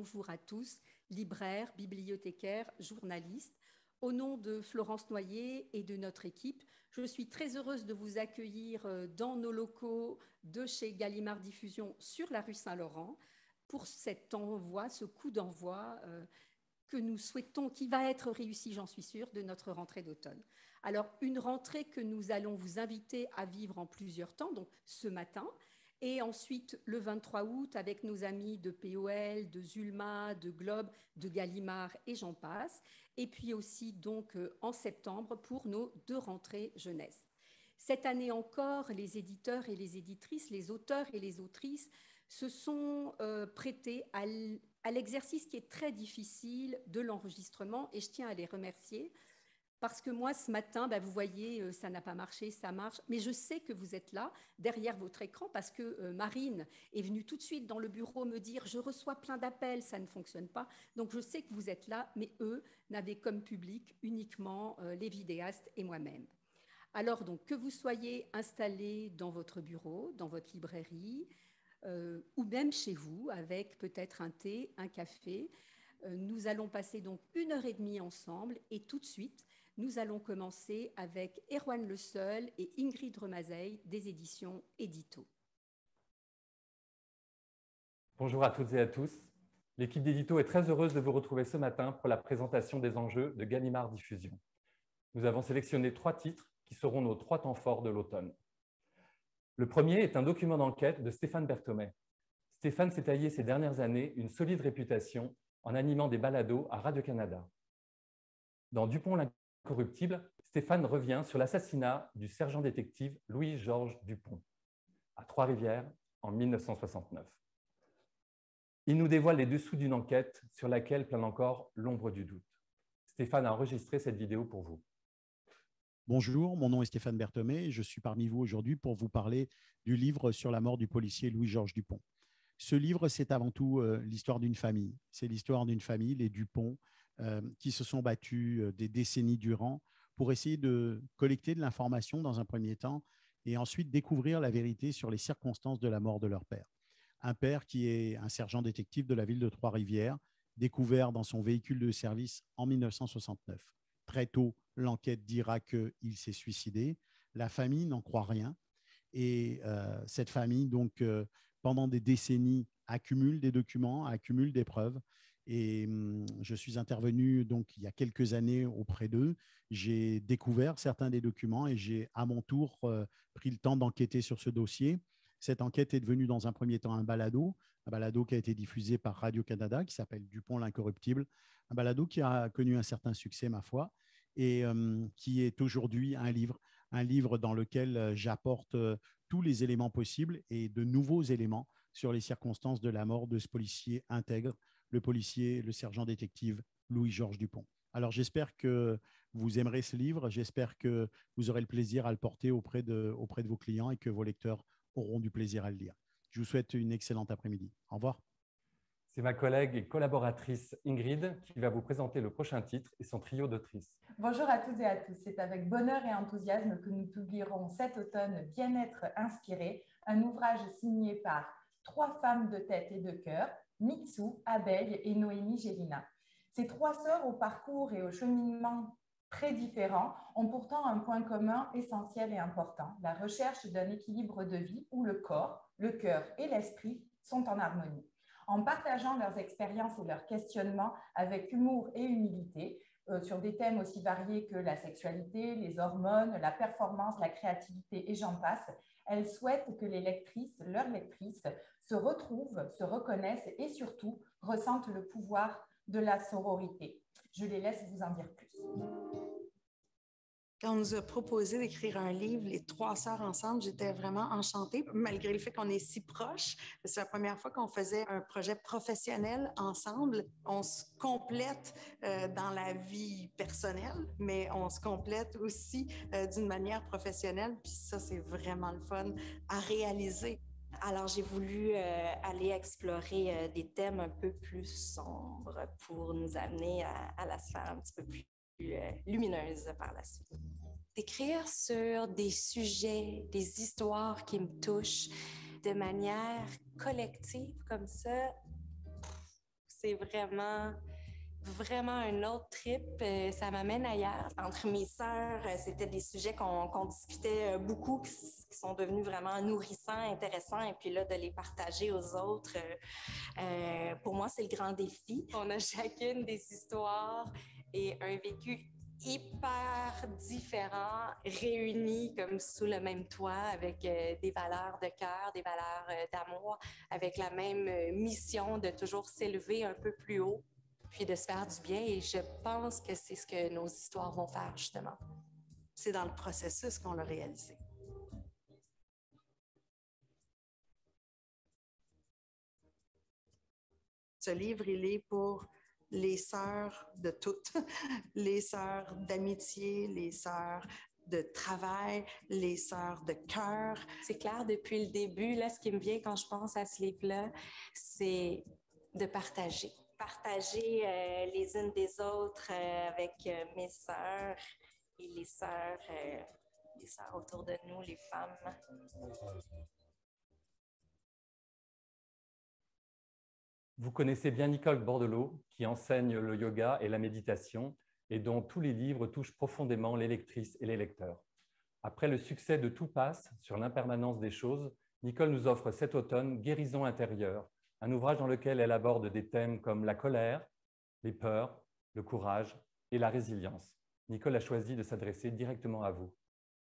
Bonjour à tous, libraires, bibliothécaires, journalistes. Au nom de Florence Noyer et de notre équipe, je suis très heureuse de vous accueillir dans nos locaux de chez Gallimard Diffusion sur la rue Saint-Laurent pour cet envoi, ce coup d'envoi que nous souhaitons, qui va être réussi, j'en suis sûre, de notre rentrée d'automne. Alors, une rentrée que nous allons vous inviter à vivre en plusieurs temps, donc ce matin, et ensuite le 23 août avec nos amis de POL, de Zulma, de Globe, de Gallimard et j'en passe, et puis aussi donc en septembre pour nos 2 rentrées jeunesse. Cette année encore, les éditeurs et les éditrices, les auteurs et les autrices se sont prêtés à l'exercice qui est très difficile de l'enregistrement et je tiens à les remercier parce que moi, ce matin, vous voyez, ça n'a pas marché, ça marche, mais je sais que vous êtes là, derrière votre écran, parce que Marine est venue tout de suite dans le bureau me dire « je reçois plein d'appels, ça ne fonctionne pas ». Donc, je sais que vous êtes là, mais eux n'avaient comme public uniquement les vidéastes et moi-même. Alors, donc, que vous soyez installés dans votre bureau, dans votre librairie, ou même chez vous, avec peut-être un thé, un café, nous allons passer donc 1 heure et demie ensemble et tout de suite, nous allons commencer avec Erwan Le Seul et Ingrid Remazeille des éditions Édito. Bonjour à toutes et à tous. L'équipe d'Édito est très heureuse de vous retrouver ce matin pour la présentation des enjeux de Gallimard Diffusion. Nous avons sélectionné 3 titres qui seront nos 3 temps forts de l'automne. Le premier est un document d'enquête de Stéphane Berthomé. Stéphane s'est taillé ces dernières années une solide réputation en animant des balados à Radio-Canada. Dans Dupont l'incorruptible, Stéphane revient sur l'assassinat du sergent détective Louis-Georges Dupont à Trois-Rivières en 1969. Il nous dévoile les dessous d'une enquête sur laquelle plane encore l'ombre du doute. Stéphane a enregistré cette vidéo pour vous. Bonjour, mon nom est Stéphane Berthomé et je suis parmi vous aujourd'hui pour vous parler du livre sur la mort du policier Louis-Georges Dupont. Ce livre, c'est avant tout l'histoire d'une famille. C'est l'histoire d'une famille, les Dupont, qui se sont battus des décennies durant pour essayer de collecter de l'information dans un premier temps et ensuite découvrir la vérité sur les circonstances de la mort de leur père. Un père qui est un sergent détective de la ville de Trois-Rivières, découvert dans son véhicule de service en 1969. Très tôt, l'enquête dira qu'il s'est suicidé. La famille n'en croit rien. Et cette famille, donc, pendant des décennies, accumule des documents, accumule des preuves. Et je suis intervenu donc, il y a quelques années auprès d'eux. J'ai découvert certains des documents et j'ai à mon tour pris le temps d'enquêter sur ce dossier. Cette enquête est devenue dans un premier temps un balado qui a été diffusé par Radio-Canada, qui s'appelle Dupont l'incorruptible, un balado qui a connu un certain succès, ma foi, et qui est aujourd'hui un livre dans lequel j'apporte tous les éléments possibles et de nouveaux éléments sur les circonstances de la mort de ce policier intègre, le sergent détective Louis-Georges Dupont. Alors j'espère que vous aimerez ce livre, j'espère que vous aurez le plaisir à le porter auprès de vos clients et que vos lecteurs auront du plaisir à le lire. Je vous souhaite une excellente après-midi. Au revoir. C'est ma collègue et collaboratrice Ingrid qui va vous présenter le prochain titre et son trio d'autrices. Bonjour à toutes et à tous. C'est avec bonheur et enthousiasme que nous publierons cet automne Bien-être inspiré, un ouvrage signé par 3 femmes de tête et de cœur, Mitsou, Abeille et Noémie Gélina. Ces 3 sœurs au parcours et au cheminement très différents ont pourtant un point commun essentiel et important, la recherche d'un équilibre de vie où le corps, le cœur et l'esprit sont en harmonie. En partageant leurs expériences et leurs questionnements avec humour et humilité, sur des thèmes aussi variés que la sexualité, les hormones, la performance, la créativité et j'en passe, elles souhaitent que les lectrices, leurs lectrices, se retrouvent, se reconnaissent et surtout ressentent le pouvoir de la sororité. Je les laisse vous en dire plus. Quand on nous a proposé d'écrire un livre, les 3 sœurs ensemble, j'étais vraiment enchantée, malgré le fait qu'on est si proches. C'est la première fois qu'on faisait un projet professionnel ensemble. On se complète dans la vie personnelle, mais on se complète aussi d'une manière professionnelle. Puis ça, c'est vraiment le fun à réaliser. Alors, j'ai voulu aller explorer des thèmes un peu plus sombres pour nous amener à la sphère un petit peu plus lumineuse par la suite. D'écrire sur des sujets, des histoires qui me touchent de manière collective comme ça, c'est vraiment un autre trip. Ça m'amène ailleurs. Entre mes sœurs, c'était des sujets qu'on discutait beaucoup, qui sont devenus vraiment nourrissants, intéressants. Et puis là, de les partager aux autres, pour moi, c'est le grand défi. On a chacune des histoires et un vécu hyper différents, réunis comme sous le même toit, avec des valeurs de cœur, des valeurs d'amour, avec la même mission de toujours s'élever un peu plus haut, puis de se faire du bien. Et je pense que c'est ce que nos histoires vont faire, justement. C'est dans le processus qu'on l'a réalisé. Ce livre, il est pour les sœurs de toutes, les sœurs d'amitié, les sœurs de travail, les sœurs de cœur. C'est clair, depuis le début, là, ce qui me vient quand je pense à ce livre-là, c'est de partager. Partager les unes des autres avec mes sœurs et les sœurs autour de nous, les femmes. Vous connaissez bien Nicole Bordelot, qui enseigne le yoga et la méditation et dont tous les livres touchent profondément les lectrices et les lecteurs. Après le succès de Tout passe sur l'impermanence des choses, Nicole nous offre cet automne Guérison intérieure, un ouvrage dans lequel elle aborde des thèmes comme la colère, les peurs, le courage et la résilience. Nicole a choisi de s'adresser directement à vous.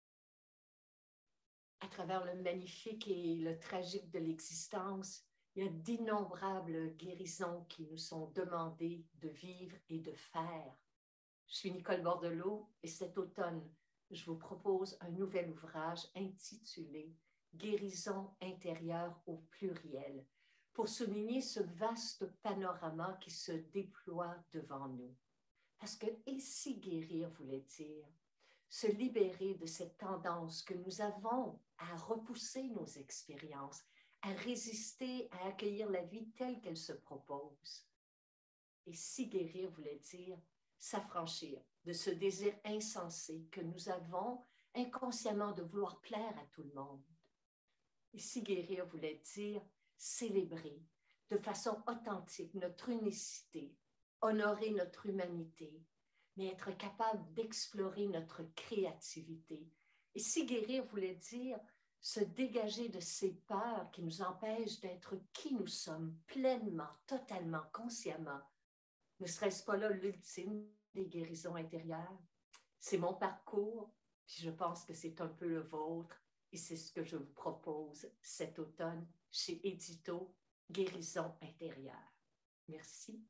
À travers le magnifique et le tragique de l'existence, il y a d'innombrables guérisons qui nous sont demandées de vivre et de faire. Je suis Nicole Bordelot et cet automne, je vous propose un nouvel ouvrage intitulé « Guérison intérieure au pluriel » pour souligner ce vaste panorama qui se déploie devant nous. Parce que « et si guérir voulait dire se libérer de cette tendance que nous avons à repousser nos expériences, à résister, à accueillir la vie telle qu'elle se propose. Et si guérir voulait dire s'affranchir de ce désir insensé que nous avons inconsciemment de vouloir plaire à tout le monde. Et si guérir voulait dire célébrer de façon authentique notre unicité, honorer notre humanité, mais être capable d'explorer notre créativité. Et si guérir voulait dire se dégager de ces peurs qui nous empêchent d'être qui nous sommes pleinement, totalement, consciemment. Ne serait-ce pas là l'ultime des guérisons intérieures? C'est mon parcours, puis je pense que c'est un peu le vôtre, et c'est ce que je vous propose cet automne chez Édito, Guérison intérieure. Merci.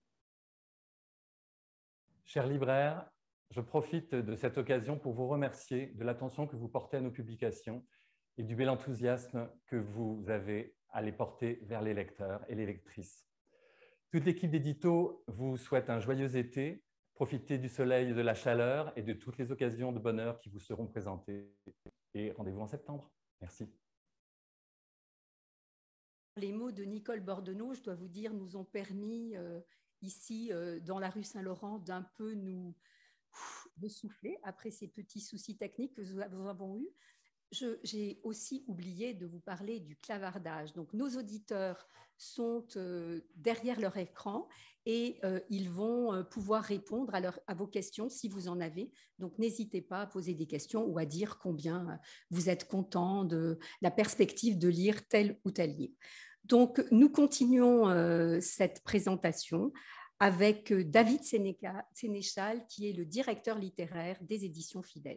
Chers libraires, je profite de cette occasion pour vous remercier de l'attention que vous portez à nos publications et du bel enthousiasme que vous avez à les porter vers les lecteurs et les lectrices. Toute l'équipe d'Édito vous souhaite un joyeux été. Profitez du soleil, de la chaleur et de toutes les occasions de bonheur qui vous seront présentées. Et rendez-vous en septembre. Merci. Les mots de Nicole Bordelot, je dois vous dire, nous ont permis ici, dans la rue Saint-Laurent, d'un peu de souffler après ces petits soucis techniques que nous avons eus. J'ai aussi oublié de vous parler du clavardage. Donc, nos auditeurs sont derrière leur écran et ils vont pouvoir répondre à vos questions si vous en avez. Donc, n'hésitez pas à poser des questions ou à dire combien vous êtes content de la perspective de lire tel ou tel livre. Donc, nous continuons cette présentation avec David Sénéchal, qui est le directeur littéraire des éditions Fides.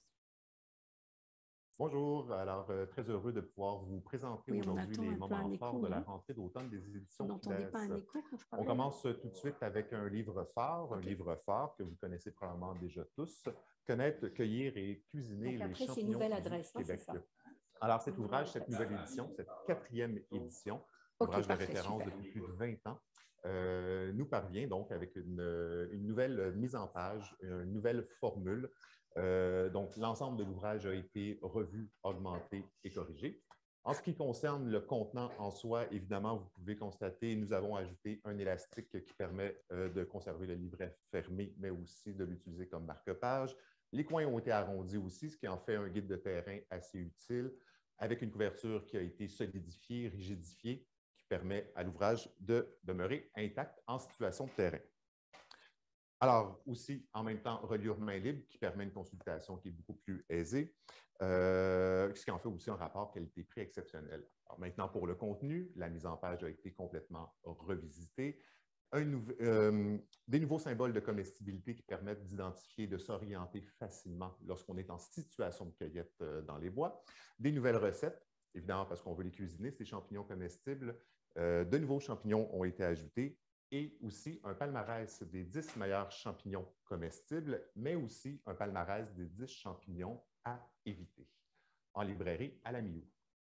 Bonjour, alors très heureux de pouvoir vous présenter aujourd'hui les moments forts de la rentrée d'automne des éditions Fides. On commence tout de suite avec un livre phare, un livre fort que vous connaissez probablement déjà tous, Connaître, cueillir et cuisiner les champignons du Québec. Alors cet ouvrage, cette nouvelle édition, cette 4e édition, ouvrage de référence depuis plus de 20 ans, nous parvient donc avec une nouvelle mise en page, une nouvelle formule. Donc, l'ensemble de l'ouvrage a été revu, augmenté et corrigé. En ce qui concerne le contenant en soi, évidemment, vous pouvez constater, nous avons ajouté un élastique qui permet de conserver le livret fermé, mais aussi de l'utiliser comme marque-page. Les coins ont été arrondis aussi, ce qui en fait un guide de terrain assez utile, avec une couverture qui a été solidifiée, rigidifiée, qui permet à l'ouvrage de demeurer intact en situation de terrain. Alors, aussi, en même temps, reliure main libre qui permet une consultation qui est beaucoup plus aisée, ce qui en fait aussi un rapport qualité-prix exceptionnel. Alors, maintenant, pour le contenu, la mise en page a été complètement revisitée. Des nouveaux symboles de comestibilité qui permettent d'identifier et de s'orienter facilement lorsqu'on est en situation de cueillette dans les bois. Des nouvelles recettes, évidemment parce qu'on veut les cuisiner, ces champignons comestibles. De nouveaux champignons ont été ajoutés et aussi un palmarès des 10 meilleurs champignons comestibles, mais aussi un palmarès des 10 champignons à éviter. En librairie à la mi-août.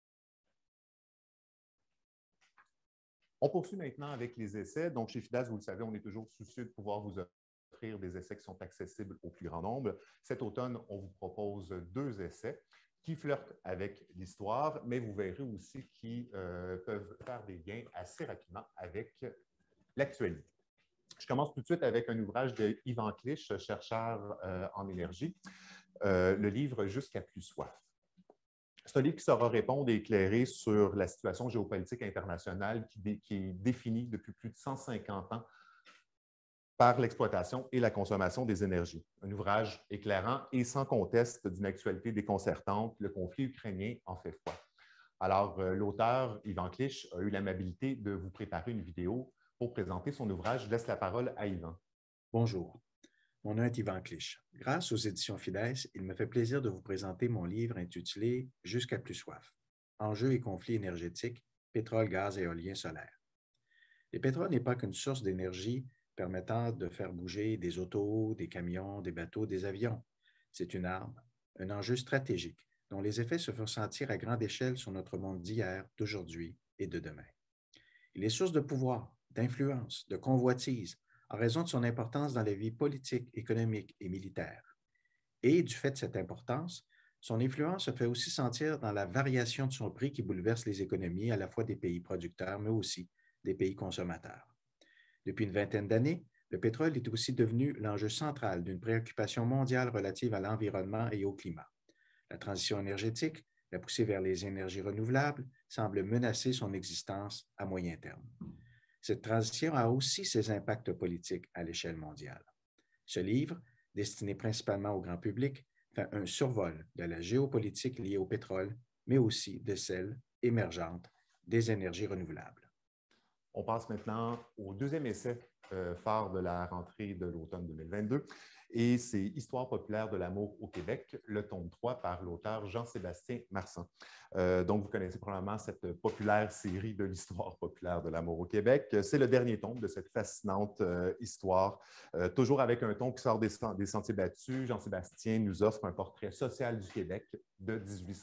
On poursuit maintenant avec les essais. Donc, chez FIDAS, vous le savez, on est toujours soucieux de pouvoir vous offrir des essais qui sont accessibles au plus grand nombre. Cet automne, on vous propose 2 essais qui flirtent avec l'histoire, mais vous verrez aussi qui peuvent faire des liens assez rapidement avec l'actualité. Je commence tout de suite avec un ouvrage de Yvan Clich, chercheur en énergie, le livre « Jusqu'à plus soif ». C'est un livre qui saura répondre et éclairer sur la situation géopolitique internationale qui est définie depuis plus de 150 ans par l'exploitation et la consommation des énergies. Un ouvrage éclairant et sans conteste d'une actualité déconcertante, le conflit ukrainien en fait foi. Alors, l'auteur, Yvan Clich, a eu l'amabilité de vous préparer une vidéo pour présenter son ouvrage. Je laisse la parole à Yvan. Bonjour. Mon nom est Yvan Clich. Grâce aux éditions FIDES, il me fait plaisir de vous présenter mon livre intitulé « Jusqu'à plus soif. Enjeux et conflits énergétiques, pétrole, gaz et éolien solaire ». Le pétrole n'est pas qu'une source d'énergie permettant de faire bouger des autos, des camions, des bateaux, des avions. C'est une arme, un enjeu stratégique dont les effets se font sentir à grande échelle sur notre monde d'hier, d'aujourd'hui et de demain. Il est source de pouvoir, d'influence, de convoitise, en raison de son importance dans la vie politique, économique et militaire. Et du fait de cette importance, son influence se fait aussi sentir dans la variation de son prix qui bouleverse les économies à la fois des pays producteurs, mais aussi des pays consommateurs. Depuis une vingtaine d'années, le pétrole est aussi devenu l'enjeu central d'une préoccupation mondiale relative à l'environnement et au climat. La transition énergétique, la poussée vers les énergies renouvelables, semble menacer son existence à moyen terme. Cette transition a aussi ses impacts politiques à l'échelle mondiale. Ce livre, destiné principalement au grand public, fait un survol de la géopolitique liée au pétrole, mais aussi de celle émergente des énergies renouvelables. On passe maintenant au deuxième essai phare de la rentrée de l'automne 2022. Et c'est « Histoire populaire de l'amour au Québec », le tome 3 par l'auteur Jean-Sébastien Marsan. Donc, vous connaissez probablement cette populaire série de l'Histoire populaire de l'amour au Québec. C'est le dernier tome de cette fascinante histoire, toujours avec un ton qui sort des sentiers battus. Jean-Sébastien nous offre un portrait social du Québec de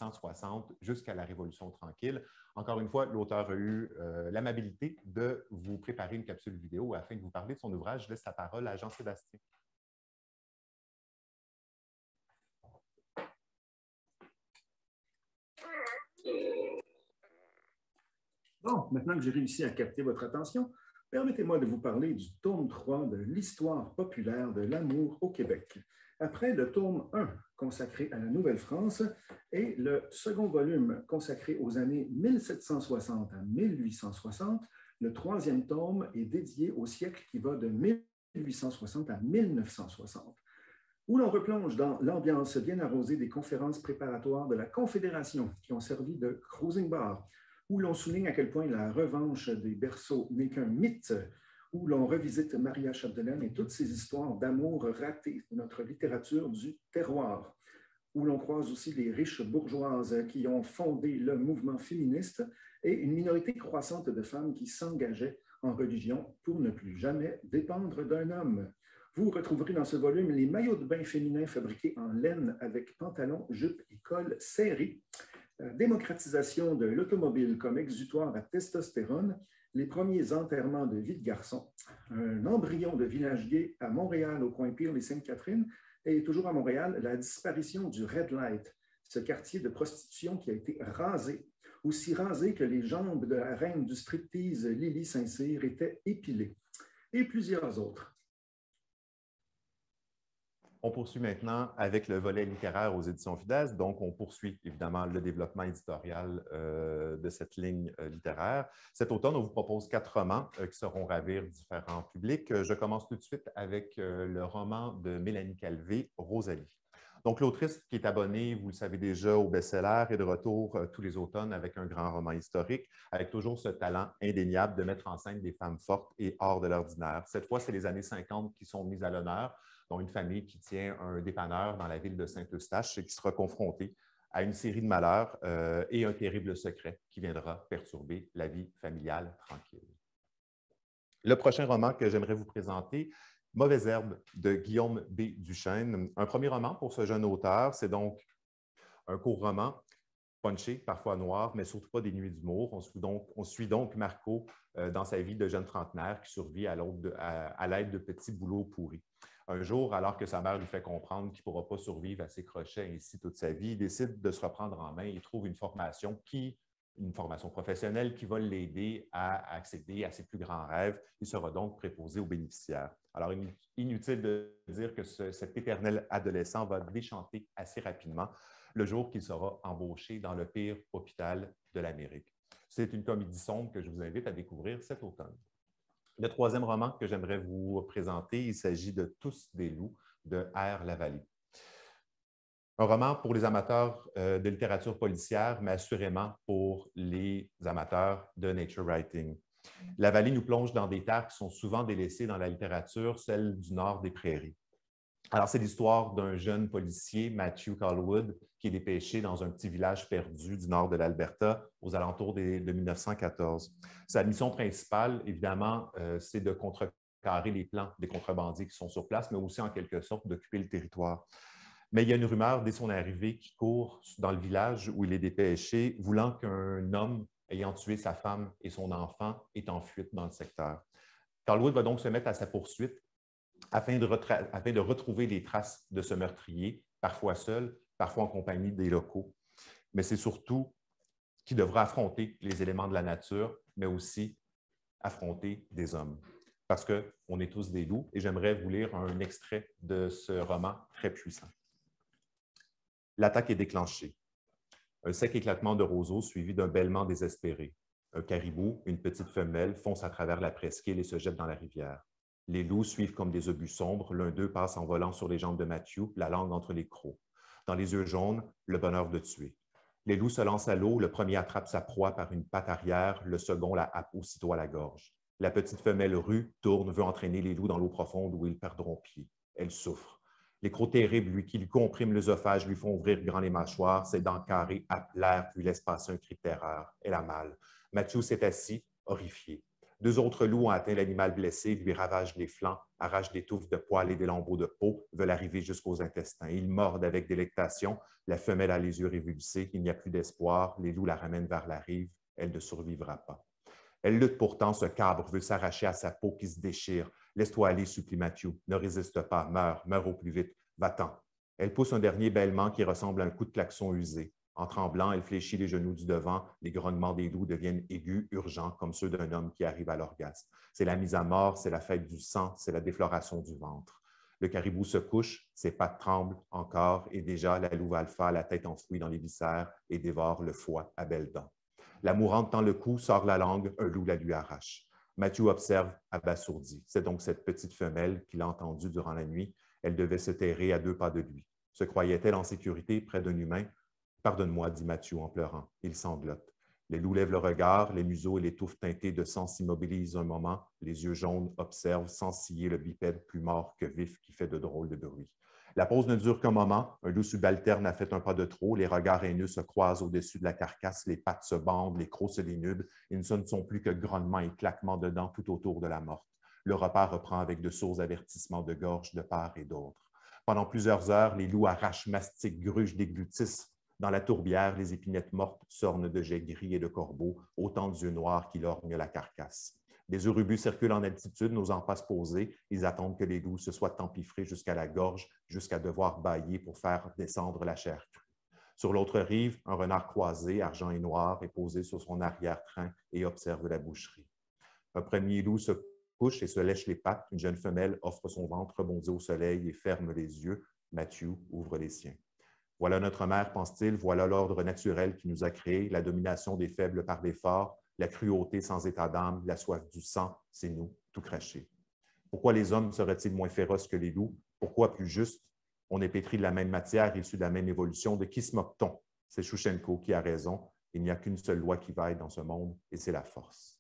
1860 jusqu'à la Révolution tranquille. Encore une fois, l'auteur a eu l'amabilité de vous préparer une capsule vidéo afin de vous parler de son ouvrage. Je laisse la parole à Jean-Sébastien. Bon, maintenant que j'ai réussi à capter votre attention, permettez-moi de vous parler du tome 3 de l'Histoire populaire de l'amour au Québec. Après le tome 1 consacré à la Nouvelle-France et le second volume consacré aux années 1760 à 1860, le troisième tome est dédié au siècle qui va de 1860 à 1960, où l'on replonge dans l'ambiance bien arrosée des conférences préparatoires de la Confédération qui ont servi de cruising bar, où l'on souligne à quel point la revanche des berceaux n'est qu'un mythe, où l'on revisite Maria Chapdelaine et toutes ses histoires d'amour ratées de notre littérature du terroir, où l'on croise aussi les riches bourgeoises qui ont fondé le mouvement féministe et une minorité croissante de femmes qui s'engageaient en religion pour ne plus jamais dépendre d'un homme. Vous retrouverez dans ce volume les maillots de bain féminins fabriqués en laine avec pantalon, jupe et col serré, démocratisation de l'automobile comme exutoire à testostérone, les premiers enterrements de vie de garçon, un embryon de village gay à Montréal au coin Pire et Sainte-Catherine, et toujours à Montréal, la disparition du Red Light, ce quartier de prostitution qui a été rasé, aussi rasé que les jambes de la reine du striptease Lily Saint-Cyr étaient épilées, et plusieurs autres. On poursuit maintenant avec le volet littéraire aux éditions Fidesz. Donc, on poursuit évidemment le développement éditorial de cette ligne littéraire. Cet automne, on vous propose 4 romans qui seront ravir différents publics. Je commence tout de suite avec le roman de Mélanie Calvé, Rosalie. Donc, l'autrice qui est abonnée, vous le savez déjà, au best-seller est de retour tous les automnes avec un grand roman historique, avec toujours ce talent indéniable de mettre en scène des femmes fortes et hors de l'ordinaire. Cette fois, c'est les années 50 qui sont mises à l'honneur, dont une famille qui tient un dépanneur dans la ville de Saint-Eustache et qui sera confrontée à une série de malheurs et un terrible secret qui viendra perturber la vie familiale tranquille. Le prochain roman que j'aimerais vous présenter, Mauvaise herbe de Guillaume B. Duchesne. Un premier roman pour ce jeune auteur, c'est donc un court roman, punché, parfois noir, mais surtout pas des nuits d'humour. On suit donc Marco dans sa vie de jeune trentenaire qui survit à l'aide de petits boulots pourris. Un jour, alors que sa mère lui fait comprendre qu'il ne pourra pas survivre à ses crochets ainsi toute sa vie, il décide de se reprendre en main et trouve une formation professionnelle qui va l'aider à accéder à ses plus grands rêves. Il sera donc préposé aux bénéficiaires. Alors, inutile de dire que cet éternel adolescent va déchanter assez rapidement le jour qu'il sera embauché dans le pire hôpital de l'Amérique. C'est une comédie sombre que je vous invite à découvrir cet automne. Le troisième roman que j'aimerais vous présenter, il s'agit de Tous des loups de R. Lavallée. Un roman pour les amateurs de littérature policière, mais assurément pour les amateurs de nature writing. Lavallée nous plonge dans des terres qui sont souvent délaissées dans la littérature, celles du nord des prairies. Alors, c'est l'histoire d'un jeune policier, Matthew Calwood, qui est dépêché dans un petit village perdu du nord de l'Alberta aux alentours de 1914. Sa mission principale, évidemment, c'est de contrecarrer les plans des contrebandiers qui sont sur place, mais aussi en quelque sorte d'occuper le territoire. Mais il y a une rumeur dès son arrivée qui court dans le village où il est dépêché, voulant qu'un homme ayant tué sa femme et son enfant est en fuite dans le secteur. Calwood va donc se mettre à sa poursuite afin de retrouver les traces de ce meurtrier, parfois seul, parfois en compagnie des locaux. Mais c'est surtout qu'il devra affronter les éléments de la nature, mais aussi affronter des hommes. Parce qu'on est tous des loups, et j'aimerais vous lire un extrait de ce roman très puissant. L'attaque est déclenchée. Un sec éclatement de roseaux suivi d'un bêlement désespéré. Un caribou, une petite femelle, fonce à travers la presqu'île et se jette dans la rivière. Les loups suivent comme des obus sombres. L'un d'eux passe en volant sur les jambes de Matthew, la langue entre les crocs. Dans les yeux jaunes, le bonheur de tuer. Les loups se lancent à l'eau. Le premier attrape sa proie par une patte arrière. Le second la happe aussitôt à la gorge. La petite femelle rue tourne, veut entraîner les loups dans l'eau profonde où ils perdront pied. Elle souffre. Les crocs terribles qui lui compriment l'œsophage lui font ouvrir grand les mâchoires. Ses dents carrées happent l'air puis laissent passer un cri de terreur. Elle a mal. Matthew s'est assis, horrifié. 2 autres loups ont atteint l'animal blessé, lui ravagent les flancs, arrachent des touffes de poils et des lambeaux de peau, veulent arriver jusqu'aux intestins. Ils mordent avec délectation. La femelle a les yeux révulsés. Il n'y a plus d'espoir. Les loups la ramènent vers la rive. Elle ne survivra pas. Elle lutte pourtant, ce cabre veut s'arracher à sa peau qui se déchire. Laisse-toi aller, supplie Matthew. Ne résiste pas, meurs au plus vite. Va-t'en. Elle pousse un dernier bêlement qui ressemble à un coup de klaxon usé. En tremblant, elle fléchit les genoux du devant. Les grognements des loups deviennent aigus, urgents, comme ceux d'un homme qui arrive à l'orgasme. C'est la mise à mort, c'est la fête du sang, c'est la défloration du ventre. Le caribou se couche, ses pattes tremblent encore, et déjà la louve alpha, la tête enfouie dans les viscères, et dévore le foie à belles dents. La mourante tend le cou, sort la langue, un loup la lui arrache. Matthew observe, abasourdi. C'est donc cette petite femelle qu'il a entendue durant la nuit. Elle devait se terrer à 2 pas de lui. Se croyait-elle en sécurité près d'un humain? « Pardonne-moi, dit Matthew en pleurant. » Il sanglote. Les loups lèvent le regard, les museaux et les touffes teintées de sang s'immobilisent un moment. Les yeux jaunes observent sans ciller le bipède plus mort que vif qui fait de drôles de bruit. La pause ne dure qu'un moment. Un loup subalterne a fait un pas de trop. Les regards haineux se croisent au-dessus de la carcasse. Les pattes se bandent, les crocs se dénudent. Ils ne sont plus que grognements et claquements de dents tout autour de la morte. Le repas reprend avec de sourds avertissements de gorge de part et d'autre. Pendant plusieurs heures, les loups arrachent, mastiquent, grugent, déglutissent. Dans la tourbière, les épinettes mortes s'ornent de jets gris et de corbeaux, autant d'yeux noirs qui lorgnent la carcasse. Des urubus circulent en altitude, n'osant pas se poser. Ils attendent que les loups se soient empiffrés jusqu'à la gorge, jusqu'à devoir bâiller pour faire descendre la chair crue. Sur l'autre rive, un renard croisé, argent et noir, est posé sur son arrière-train et observe la boucherie. Un premier loup se couche et se lèche les pattes. Une jeune femelle offre son ventre, rebondit au soleil et ferme les yeux. Matthew ouvre les siens. Voilà notre mère, pense-t-il, voilà l'ordre naturel qui nous a créés, la domination des faibles par les forts, la cruauté sans état d'âme, la soif du sang, c'est nous, tout craché. Pourquoi les hommes seraient-ils moins féroces que les loups? Pourquoi plus juste? On est pétri de la même matière, issu de la même évolution. De qui se moque-t-on? C'est Shushenko qui a raison. Il n'y a qu'une seule loi qui vaille dans ce monde, et c'est la force.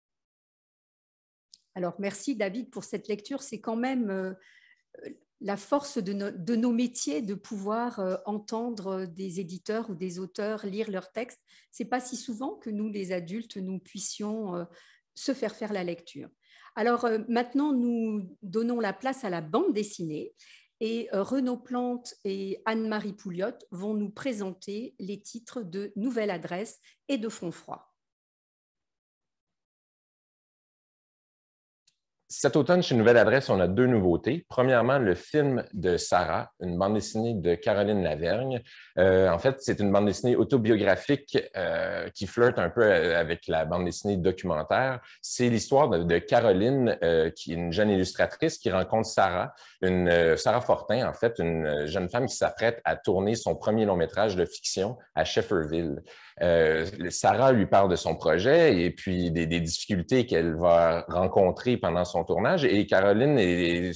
Alors, merci David pour cette lecture. C'est quand même la force de nos métiers de pouvoir entendre des éditeurs ou des auteurs lire leurs textes. Ce n'est pas si souvent que nous, les adultes, nous puissions se faire la lecture. Alors maintenant, nous donnons la place à la bande dessinée et Renaud Plante et Anne-Marie Pouliot vont nous présenter les titres de Nouvelle Adresse et de Front Froid. Cet automne, chez Nouvelle Adresse, on a 2 nouveautés. Premièrement, le film de Sarah, une bande dessinée de Caroline Lavergne. En fait, c'est une bande dessinée autobiographique qui flirte un peu avec la bande dessinée documentaire. C'est l'histoire de Caroline, qui est une jeune illustratrice qui rencontre Sarah, Sarah Fortin, en fait, une jeune femme qui s'apprête à tourner son premier long-métrage de fiction à Shefferville. Sarah lui parle de son projet et puis des difficultés qu'elle va rencontrer pendant son tournage. Et Caroline est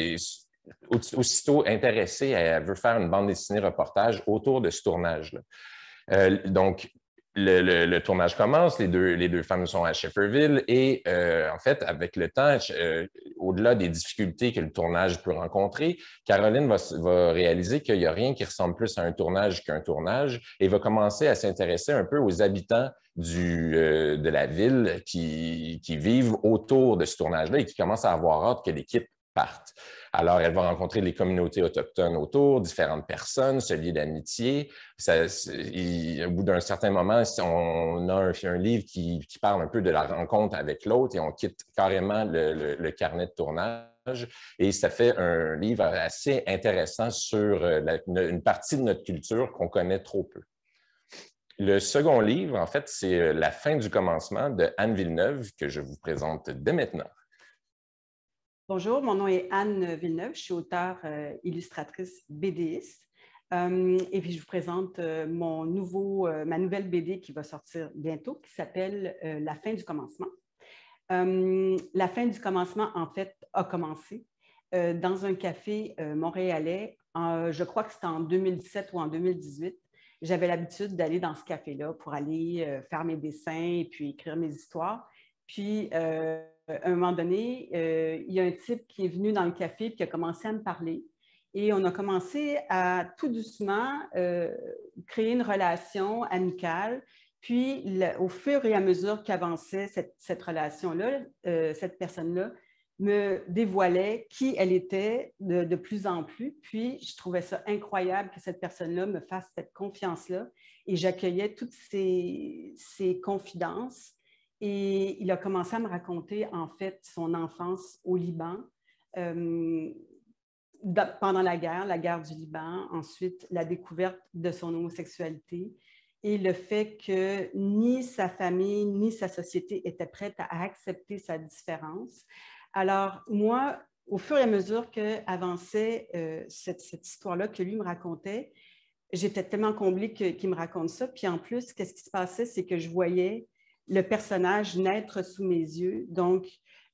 aussitôt intéressée, elle veut faire une bande dessinée reportage autour de ce tournage-là. Donc, le tournage commence, les deux femmes sont à Shefferville et en fait, avec le temps, au-delà des difficultés que le tournage peut rencontrer, Caroline va réaliser qu'il n'y a rien qui ressemble plus à un tournage qu'un tournage et va commencer à s'intéresser un peu aux habitants de la ville qui vivent autour de ce tournage-là et qui commencent à avoir hâte que l'équipe parte. Alors, elle va rencontrer les communautés autochtones autour, différentes personnes, se lier d'amitié. Au bout d'un certain moment, on a un livre qui parle un peu de la rencontre avec l'autre et on quitte carrément le carnet de tournage. Et ça fait un livre assez intéressant sur une partie de notre culture qu'on connaît trop peu. Le second livre, en fait, c'est La fin du commencement de Anne Villeneuve que je vous présente dès maintenant. Bonjour, mon nom est Anne Villeneuve, je suis auteure, illustratrice, BDiste. Et puis, je vous présente ma nouvelle BD qui va sortir bientôt, qui s'appelle La fin du commencement. La fin du commencement, en fait, a commencé dans un café montréalais. Je crois que c'était en 2017 ou en 2018. J'avais l'habitude d'aller dans ce café-là pour aller faire mes dessins et puis écrire mes histoires. Puis, à un moment donné, il y a un type qui est venu dans le café et qui a commencé à me parler. Et on a commencé à tout doucement créer une relation amicale. Puis, au fur et à mesure qu'avançait cette relation-là, cette personne-là me dévoilait qui elle était de plus en plus. Puis, je trouvais ça incroyable que cette personne-là me fasse cette confiance-là. Et j'accueillais toutes ces confidences. Et il a commencé à me raconter, en fait, son enfance au Liban, pendant la guerre du Liban, ensuite la découverte de son homosexualité et le fait que ni sa famille ni sa société étaient prêtes à accepter sa différence. Alors, moi, au fur et à mesure qu'avançait cette histoire-là que lui me racontait, j'étais tellement comblée qu'il me raconte ça. Puis en plus, qu'est-ce qui se passait, c'est que je voyais le personnage naître sous mes yeux. Donc,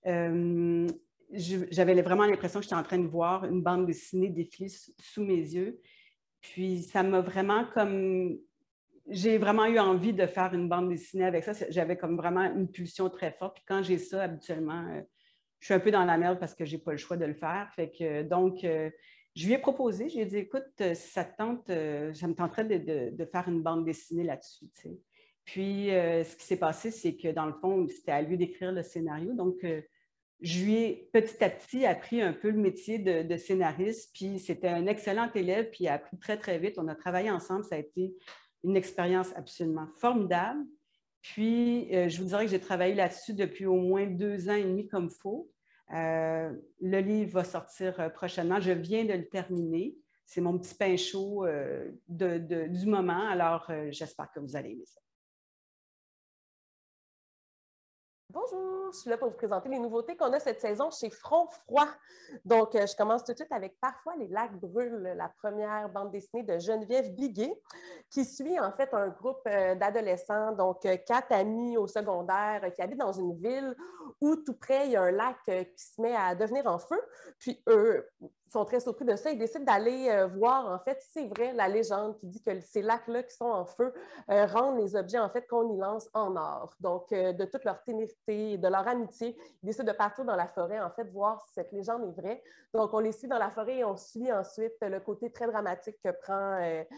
j'avais vraiment l'impression que j'étais en train de voir une bande dessinée défiler sous mes yeux. Puis, ça m'a vraiment j'ai vraiment eu envie de faire une bande dessinée avec ça. J'avais comme vraiment une pulsion très forte. Puis quand j'ai ça, habituellement, je suis un peu dans la merde parce que je n'ai pas le choix de le faire. Donc, je lui ai proposé, je lui ai dit, écoute, si ça te tente, ça me tenterait de faire une bande dessinée là-dessus, tu sais. Puis, ce qui s'est passé, c'est que dans le fond, c'était à lui d'écrire le scénario. Donc, je lui ai petit à petit appris un peu le métier de scénariste. Puis, c'était un excellent élève, puis il a appris très, très vite. On a travaillé ensemble. Ça a été une expérience absolument formidable. Puis, je vous dirais que j'ai travaillé là-dessus depuis au moins 2 ans et demi comme il faut. Le livre va sortir prochainement. Je viens de le terminer. C'est mon petit pain chaud du moment. Alors, j'espère que vous allez aimer ça. Bonjour, je suis là pour vous présenter les nouveautés qu'on a cette saison chez Front Froid. Donc, je commence tout de suite avec Parfois les lacs brûlent, la première bande dessinée de Geneviève Biguet, qui suit en fait un groupe d'adolescents, donc 4 amis au secondaire qui habitent dans une ville où tout près, il y a un lac qui se met à devenir en feu. Puis eux sont très surpris de ça. Ils décident d'aller voir, en fait, si c'est vrai, la légende qui dit que ces lacs-là qui sont en feu rendent les objets, en fait, qu'on y lance en or. Donc, de toute leur ténérité, de leur amitié, ils décident de partir dans la forêt, en fait, voir si cette légende est vraie. Donc, on les suit dans la forêt et on suit ensuite le côté très dramatique que prend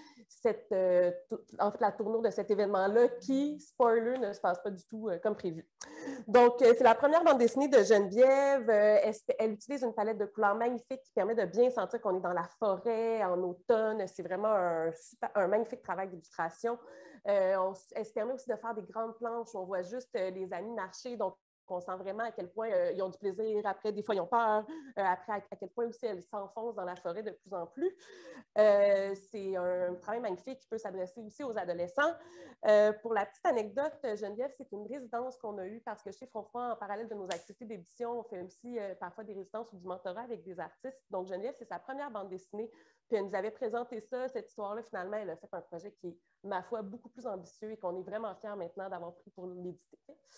en fait, la tournure de cet événement-là qui, spoiler, ne se passe pas du tout comme prévu. Donc, c'est la première bande dessinée de Geneviève. Elle utilise une palette de couleurs magnifique qui permet de bien sentir qu'on est dans la forêt en automne. C'est vraiment un magnifique travail d'illustration. Elle se permet aussi de faire des grandes planches où on voit juste les amis marcher. Donc, on sent vraiment à quel point ils ont du plaisir. Après, des fois, ils ont peur. Après, à quel point aussi elles s'enfoncent dans la forêt de plus en plus. C'est un travail magnifique qui peut s'adresser aussi aux adolescents. Pour la petite anecdote, Geneviève, c'est une résidence qu'on a eue parce que chez Front Froid, en parallèle de nos activités d'édition, on fait aussi parfois des résidences ou du mentorat avec des artistes. Donc, Geneviève, c'est sa première bande dessinée. Puis elle nous avait présenté ça, cette histoire-là. Finalement, elle a fait un projet qui est, ma foi, beaucoup plus ambitieux et qu'on est vraiment fiers maintenant d'avoir pris pour l'éditer.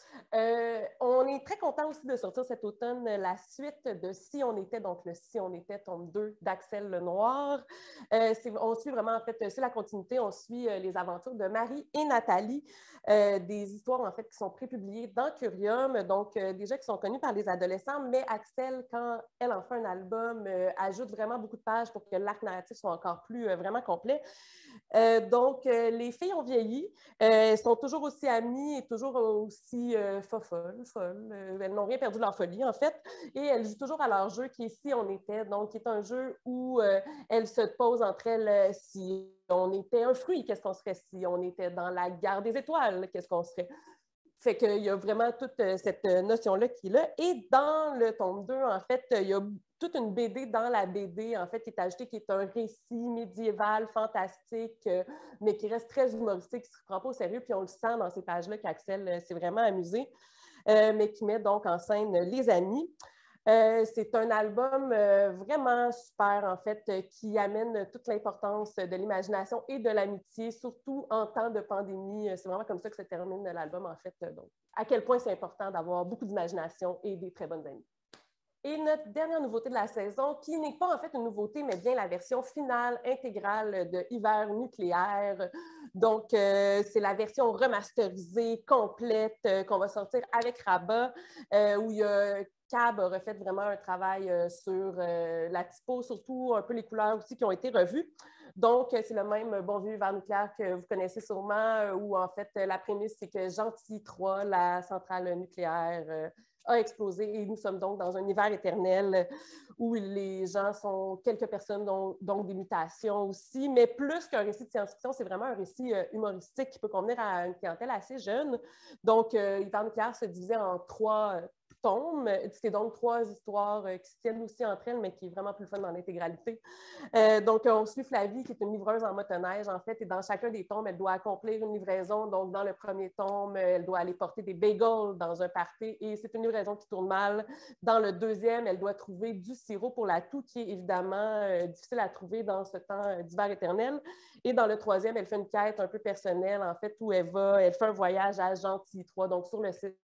On est très content aussi de sortir cet automne la suite de Si on était, donc le Si on était, tome 2 d'Axel Lenoir. On suit vraiment, en fait, c'est la continuité, on suit les aventures de Marie et Nathalie, des histoires, en fait, qui sont prépubliées dans Curium, donc déjà qui sont connues par les adolescents, mais Axel, quand elle en fait un album, ajoute vraiment beaucoup de pages pour que l'arc narratif soit encore plus vraiment complet. Donc, les filles ont vieilli, elles sont toujours aussi amies et toujours aussi folles. Elles n'ont rien perdu de leur folie, en fait, et elles jouent toujours à leur jeu qui est Si on était, donc qui est un jeu où elles se posent entre elles si on était un fruit, qu'est-ce qu'on serait? Si on était dans la gare des étoiles, qu'est-ce qu'on serait? Fait qu'il y a vraiment toute cette notion-là qui est là. Et dans le tome 2, en fait, il y a toute une BD dans la BD, en fait, qui est ajoutée, qui est un récit médiéval, fantastique, mais qui reste très humoristique, qui ne se prend pas au sérieux. Puis on le sent dans ces pages-là qu'Axel s'est vraiment amusé, mais qui met donc en scène les amis. C'est un album vraiment super, en fait, qui amène toute l'importance de l'imagination et de l'amitié, surtout en temps de pandémie. C'est vraiment comme ça que se termine l'album, en fait. Donc, à quel point c'est important d'avoir beaucoup d'imagination et des très bonnes amies. Et notre dernière nouveauté de la saison, qui n'est pas en fait une nouveauté, mais bien la version finale intégrale de Hiver nucléaire. Donc, c'est la version remasterisée, complète, qu'on va sortir avec Rabat, où il y a Cab a refait vraiment un travail sur la typo, surtout un peu les couleurs aussi qui ont été revues. Donc, c'est le même bon vieux Hiver nucléaire que vous connaissez sûrement, où en fait, la prémisse, c'est que Gentil 3, la centrale nucléaire, a explosé et nous sommes donc dans un hiver éternel où les gens sont quelques personnes, donc des mutations aussi, mais plus qu'un récit de science-fiction, c'est vraiment un récit humoristique qui peut convenir à une clientèle assez jeune. Donc, Hiver nucléaire se divisait en 3 tomes. C'est donc 3 histoires qui se tiennent aussi entre elles, mais qui est vraiment plus fun dans l'intégralité. Donc, on suit Flavie, qui est une livreuse en motoneige, en fait, et dans chacun des tomes, elle doit accomplir une livraison. Donc, dans le premier tome, elle doit aller porter des bagels dans un party, et c'est une livraison qui tourne mal. Dans le deuxième, elle doit trouver du sirop pour la toux, qui est évidemment difficile à trouver dans ce temps d'hiver éternel. Et dans le troisième, elle fait une quête un peu personnelle, en fait, où elle fait un voyage à Gentil 3, donc sur le site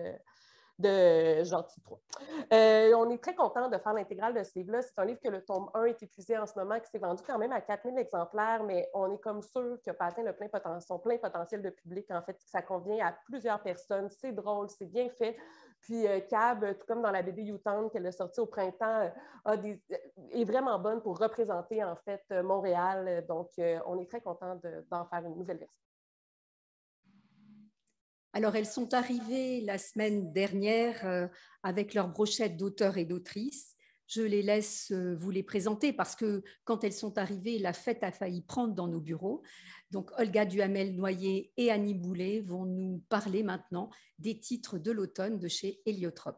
de Gentil 3. On est très content de faire l'intégrale de ce livre-là. C'est un livre que le tome 1 est épuisé en ce moment, qui s'est vendu quand même à 4000 exemplaires, mais on est comme sûr qu'il n'a pas atteint son plein potentiel de public. En fait, ça convient à plusieurs personnes. C'est drôle, c'est bien fait. Puis Cab, tout comme dans la BD U-Town qu'elle a sortie au printemps, est vraiment bonne pour représenter en fait Montréal. Donc, on est très content d'en faire une nouvelle version. Alors, elles sont arrivées la semaine dernière avec leur brochette d'auteurs et d'autrices. Je les laisse vous les présenter parce que quand elles sont arrivées, la fête a failli prendre dans nos bureaux. Donc, Olga Duhamel-Noyer et Annie Boulet vont nous parler maintenant des titres de l'automne de chez Héliotrope.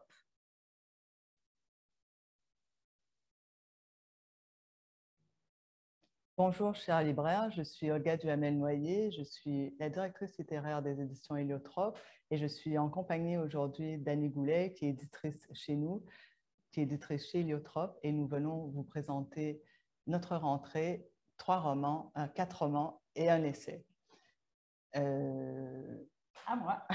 Bonjour, chers libraires, je suis Olga Duhamel-Noyer, je suis la directrice littéraire des éditions Héliotrope et je suis en compagnie aujourd'hui d'Annie Goulet, qui est éditrice chez nous, qui est éditrice chez Héliotrope, et nous venons vous présenter notre rentrée, 4 romans et un essai. À moi.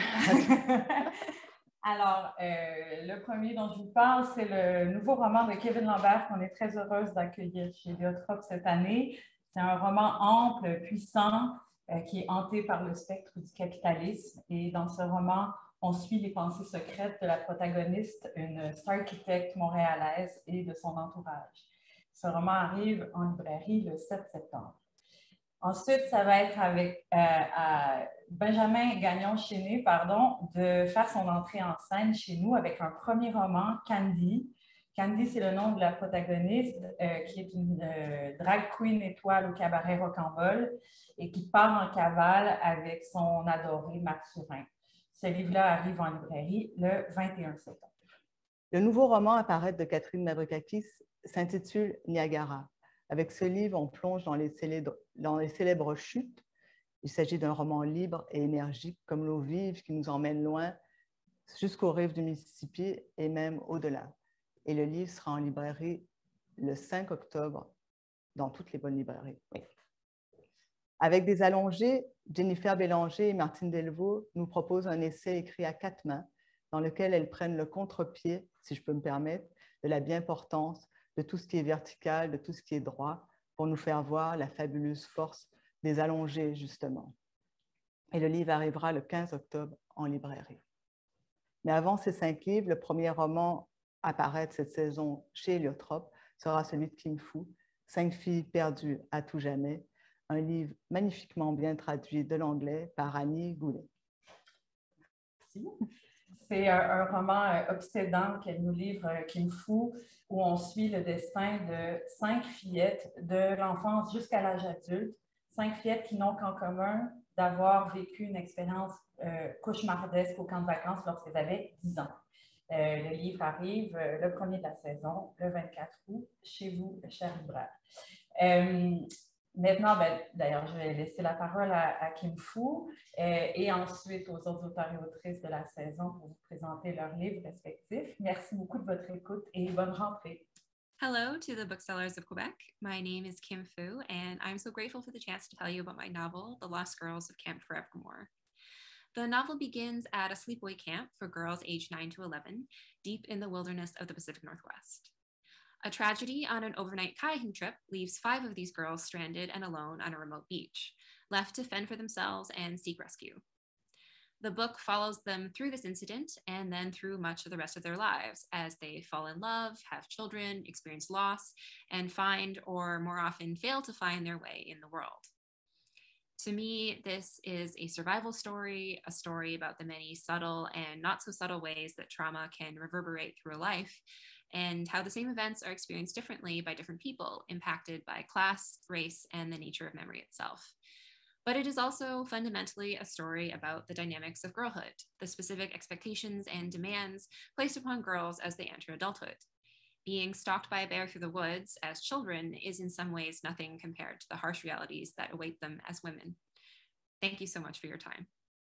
Alors, le premier dont je vous parle, c'est le nouveau roman de Kevin Lambert qu'on est très heureuse d'accueillir chez Héliotrope cette année. C'est un roman ample, puissant, qui est hanté par le spectre du capitalisme. Et dans ce roman, on suit les pensées secrètes de la protagoniste, une star architecte montréalaise, et de son entourage. Ce roman arrive en librairie le 7 septembre. Ensuite, ça va être avec Benjamin Gagnon-Chéné, de faire son entrée en scène chez nous avec un premier roman, Candy. Candy, c'est le nom de la protagoniste, qui est une drag queen étoile au cabaret Rocambole et qui part en cavale avec son adoré Marc Sourin. Ce livre-là arrive en librairie le 21 septembre. Le nouveau roman à paraître de Catherine Mavroukakis s'intitule Niagara. Avec ce livre, on plonge dans les célèbres chutes. Il s'agit d'un roman libre et énergique comme l'eau vive qui nous emmène loin jusqu'aux rives du Mississippi et même au-delà. Et le livre sera en librairie le 5 octobre dans toutes les bonnes librairies. Oui. Avec des allongés, Jennifer Bélanger et Martine Delvaux nous proposent un essai écrit à 4 mains dans lequel elles prennent le contre-pied, si je peux me permettre, de la bien-portance, de tout ce qui est vertical, de tout ce qui est droit, pour nous faire voir la fabuleuse force des allongés, justement. Et le livre arrivera le 15 octobre en librairie. Mais avant ces 5 livres, le premier roman à paraître cette saison chez Héliotrope sera celui de Kim Fu, 5 filles perdues à tout jamais, un livre magnifiquement bien traduit de l'anglais par Annie Goulet. Merci. C'est un roman obsédant qu'elle nous livre, Kim Fu, où on suit le destin de 5 fillettes de l'enfance jusqu'à l'âge adulte, 5 fillettes qui n'ont qu'en commun d'avoir vécu une expérience cauchemardesque au camp de vacances lorsqu'elles avaient 10 ans. Le livre arrive le premier de la saison, le 24 août, chez vous, chers libraires. Maintenant, d'ailleurs, je vais laisser la parole à Kim Fu et ensuite aux autres auteurs et autrices de la saison pour vous présenter leurs livres respectifs. Merci beaucoup de votre écoute et bonne rentrée. Hello to the booksellers of Quebec. My name is Kim Fu, and I'm so grateful for the chance to tell you about my novel, The Lost Girls of Camp Forevermore. The novel begins at a sleepaway camp for girls aged 9 to 11, deep in the wilderness of the Pacific Northwest. A tragedy on an overnight kayaking trip leaves 5 of these girls stranded and alone on a remote beach, left to fend for themselves and seek rescue. The book follows them through this incident and then through much of the rest of their lives as they fall in love, have children, experience loss, and find, or more often fail to find, their way in the world. To me, this is a survival story, a story about the many subtle and not so subtle ways that trauma can reverberate through a life, and how the same events are experienced differently by different people, impacted by class, race, and the nature of memory itself. But it is also fundamentally a story about the dynamics of girlhood, the specific expectations and demands placed upon girls as they enter adulthood. Being stalked by a bear through the woods as children is in some ways nothing compared to the harsh realities that await them as women. Thank you so much for your time.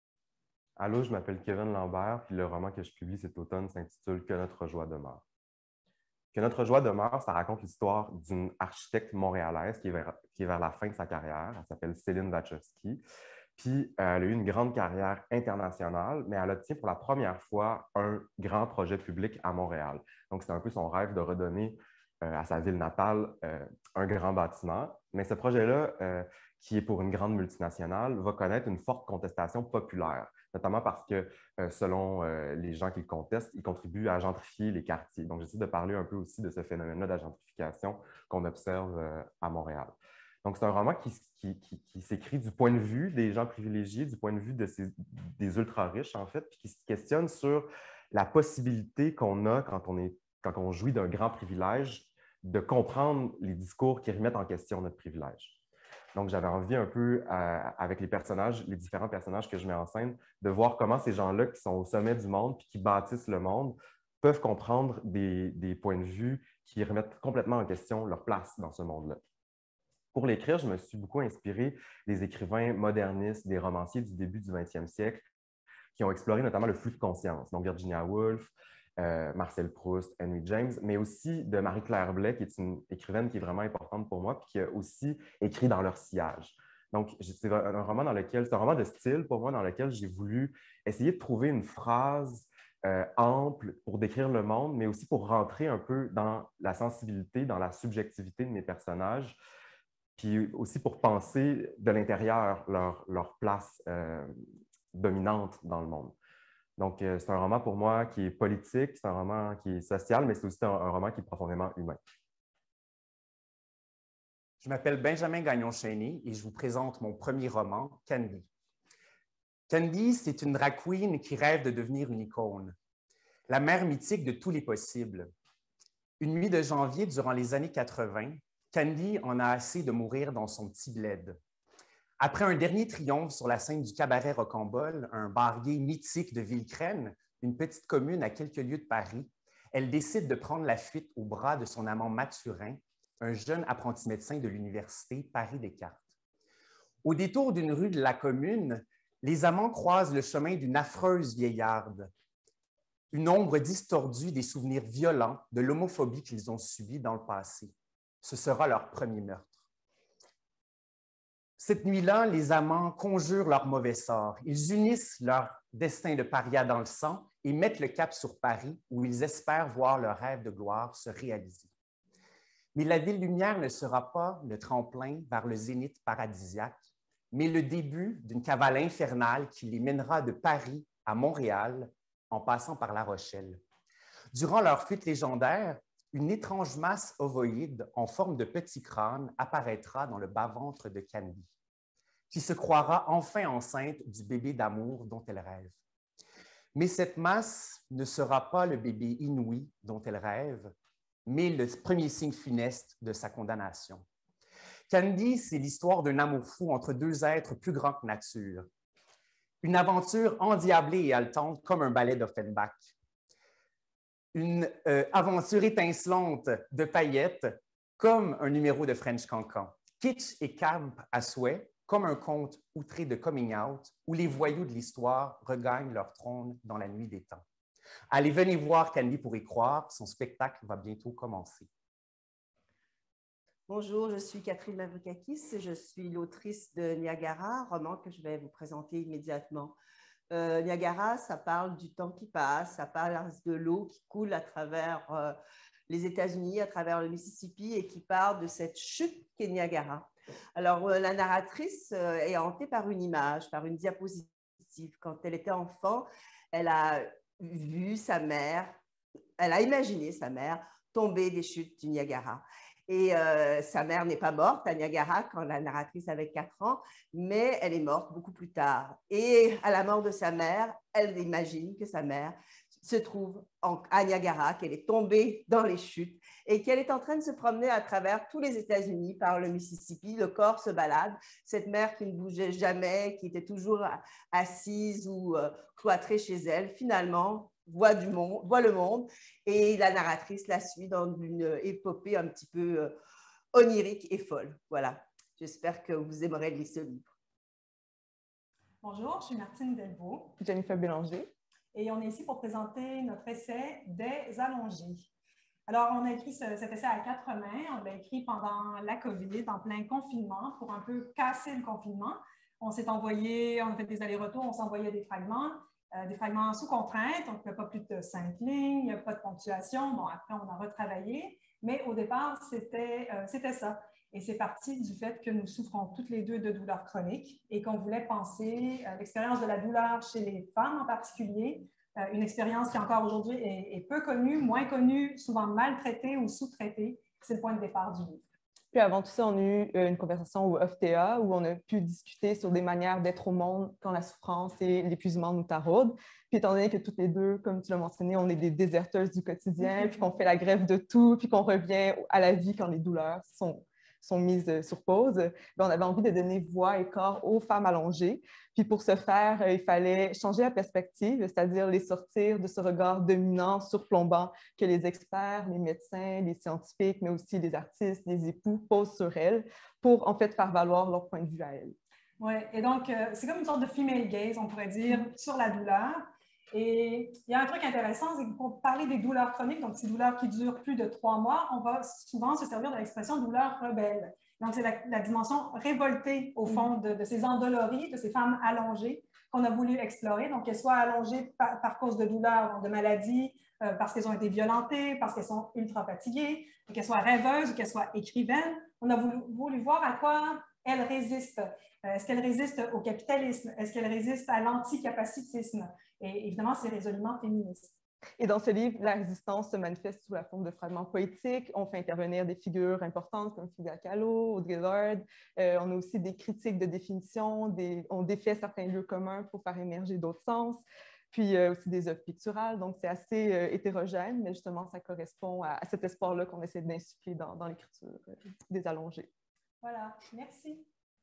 Allô, je m'appelle Kevin Lambert, puis le roman que je publie cet automne s'intitule « Que notre joie demeure ». Que notre joie demeure, ça raconte l'histoire d'une architecte montréalaise qui est vers la fin de sa carrière. Elle s'appelle Céline Wachowski. Puis, elle a eu une grande carrière internationale, mais elle obtient pour la première fois un grand projet public à Montréal. Donc, c'est un peu son rêve de redonner à sa ville natale un grand bâtiment. Mais ce projet-là, qui est pour une grande multinationale, va connaître une forte contestation populaire, notamment parce que, selon les gens qui le contestent, il contribue à gentrifier les quartiers. Donc, j'essaie de parler un peu aussi de ce phénomène-là de la gentrification qu'on observe à Montréal. Donc, c'est un roman qui s'écrit du point de vue des gens privilégiés, du point de vue des ultra-riches, en fait, puis qui se questionne sur la possibilité qu'on a quand on jouit d'un grand privilège de comprendre les discours qui remettent en question notre privilège. Donc, j'avais envie un peu, avec les différents personnages que je mets en scène, de voir comment ces gens-là qui sont au sommet du monde puis qui bâtissent le monde peuvent comprendre des points de vue qui remettent complètement en question leur place dans ce monde-là. pour l'écrire, je me suis beaucoup inspiré des écrivains modernistes, des romanciers du début du 20e siècle qui ont exploré notamment le flux de conscience. Donc, Virginia Woolf, Marcel Proust, Henry James, mais aussi de Marie-Claire Blais, qui est une écrivaine qui est vraiment importante pour moi, puis qui a aussi écrit Dans leur sillage. Donc, c'est un roman c'est un roman de style pour moi dans lequel j'ai voulu essayer de trouver une phrase ample pour décrire le monde, mais aussi pour rentrer un peu dans la sensibilité, dans la subjectivité de mes personnages, puis aussi pour penser de l'intérieur leur place dominante dans le monde. Donc, c'est un roman pour moi qui est politique, c'est un roman qui est social, mais c'est aussi un roman qui est profondément humain. Je m'appelle Benjamin Gagnon-Chénier et je vous présente mon premier roman, Candy. Candy, c'est une drag queen qui rêve de devenir une icône, la mère mythique de tous les possibles. Une nuit de janvier durant les années 80, Candy en a assez de mourir dans son petit bled. Après un dernier triomphe sur la scène du cabaret Rocambole, un bar gay mythique de Villecrène, une petite commune à quelques lieues de Paris, elle décide de prendre la fuite au bras de son amant Mathurin, un jeune apprenti médecin de l'université Paris-Descartes. Au détour d'une rue de la commune, les amants croisent le chemin d'une affreuse vieillarde, une ombre distordue des souvenirs violents de l'homophobie qu'ils ont subie dans le passé. Ce sera leur premier meurtre. Cette nuit-là, les amants conjurent leur mauvais sort. Ils unissent leur destin de paria dans le sang et mettent le cap sur Paris, où ils espèrent voir leur rêve de gloire se réaliser. Mais la ville lumière ne sera pas le tremplin vers le zénith paradisiaque, mais le début d'une cavale infernale qui les mènera de Paris à Montréal en passant par La Rochelle. Durant leur fuite légendaire, une étrange masse ovoïde en forme de petit crâne apparaîtra dans le bas-ventre de Candy, qui se croira enfin enceinte du bébé d'amour dont elle rêve. Mais cette masse ne sera pas le bébé inouï dont elle rêve, mais le premier signe funeste de sa condamnation. Candy, c'est l'histoire d'un amour fou entre deux êtres plus grands que nature. Une aventure endiablée et haletante comme un ballet d'Offenbach. Une aventure étincelante de paillettes comme un numéro de French Cancan. Kitsch et camp à souhait comme un conte outré de coming out où les voyous de l'histoire regagnent leur trône dans la nuit des temps. Allez, venez voir Candy pour y croire, son spectacle va bientôt commencer. Bonjour, je suis Catherine Mavrikakis, je suis l'autrice de Niagara, roman que je vais vous présenter immédiatement. Niagara, ça parle du temps qui passe, ça parle de l'eau qui coule à travers les États-Unis, à travers le Mississippi et qui parle de cette chute qu'est Niagara. Alors, la narratrice est hantée par une image, par une diapositive. Quand elle était enfant, elle a vu sa mère, elle a imaginé sa mère tomber des chutes du Niagara. Et sa mère n'est pas morte à Niagara quand la narratrice avait 4 ans, mais elle est morte beaucoup plus tard. Et à la mort de sa mère, elle imagine que sa mère se trouve à Niagara, qu'elle est tombée dans les chutes et qu'elle est en train de se promener à travers tous les États-Unis par le Mississippi. Le corps se balade. Cette mère qui ne bougeait jamais, qui était toujours assise ou cloîtrée chez elle, finalement voit le monde et la narratrice la suit dans une épopée un petit peu onirique et folle. Voilà, j'espère que vous aimerez lire ce livre. Bonjour, je suis Martine Delvaux. Jennifer Bélanger. Et on est ici pour présenter notre essai Des allongés. Alors, on a écrit cet essai à 4 mains. On l'a écrit pendant la COVID, en plein confinement, pour un peu casser le confinement. On s'est envoyé, on a fait des allers-retours, on s'envoyait des fragments sous contrainte, donc il n'y a pas plus de 5 lignes, il n'y a pas de ponctuation. Bon, après, on a retravaillé, mais au départ, c'était ça. Et c'est parti du fait que nous souffrons toutes les deux de douleurs chroniques et qu'on voulait penser l'expérience de la douleur chez les femmes en particulier, une expérience qui encore aujourd'hui est peu connue, moins connue, souvent maltraitée ou sous-traitée. C'est le point de départ du livre. Puis avant tout ça, on a eu une conversation au FTA où on a pu discuter sur des manières d'être au monde quand la souffrance et l'épuisement nous taraudent. Puis étant donné que toutes les deux, comme tu l'as mentionné, on est des déserteuses du quotidien, puis qu'on fait la grève de tout, puis qu'on revient à la vie quand les douleurs sont sont mises sur pause. On avait envie de donner voix et corps aux femmes allongées. Puis pour ce faire, il fallait changer la perspective, c'est-à-dire les sortir de ce regard dominant, surplombant que les experts, les médecins, les scientifiques, mais aussi les artistes, les époux posent sur elles pour en fait faire valoir leur point de vue à elles. Oui, et donc c'est comme une sorte de female gaze, on pourrait dire, sur la douleur. Et il y a un truc intéressant, c'est que pour parler des douleurs chroniques, donc ces douleurs qui durent plus de 3 mois, on va souvent se servir de l'expression douleur rebelle. Donc, c'est la dimension révoltée, au fond, de ces endolories, de ces femmes allongées qu'on a voulu explorer. Donc, qu'elles soient allongées par cause de douleurs, de maladies, parce qu'elles ont été violentées, parce qu'elles sont ultra fatiguées, qu'elles soient rêveuses ou qu'elles soient écrivaines. On a voulu voir à quoi elles résistent. Est-ce qu'elles résistent au capitalisme? Est-ce qu'elles résistent à l'anticapacitisme? Et évidemment, c'est résolument féministe. Et dans ce livre, la résistance se manifeste sous la forme de fragments poétiques. On fait intervenir des figures importantes comme Frida Kahlo, Audre Lorde. On a aussi des critiques de définition. On défait certains lieux communs pour faire émerger d'autres sens. Puis aussi des œuvres picturales. Donc, c'est assez hétérogène, mais justement, ça correspond à cet espoir-là qu'on essaie d'insuffler dans l'écriture des allongés. Voilà, merci.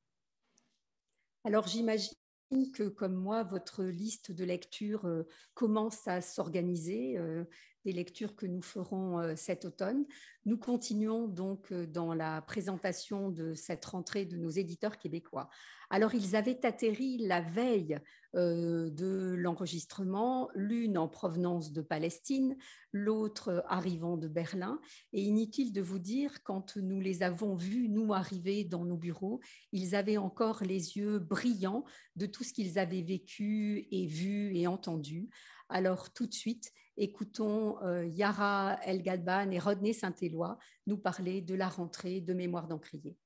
Alors, j'imagine que, comme moi, votre liste de lectures commence à s'organiser, des lectures que nous ferons cet automne. Nous continuons donc dans la présentation de cette rentrée de nos éditeurs québécois. Alors, ils avaient atterri la veille de l'enregistrement, l'une en provenance de Palestine, l'autre arrivant de Berlin. Et inutile de vous dire, quand nous les avons vus, nous, arriver dans nos bureaux, ils avaient encore les yeux brillants de tout ce qu'ils avaient vécu et vu et entendu. Alors, tout de suite, écoutons Yara El-Gadban et Rodney Saint-Éloi nous parler de la rentrée de Mémoire d'Encrier.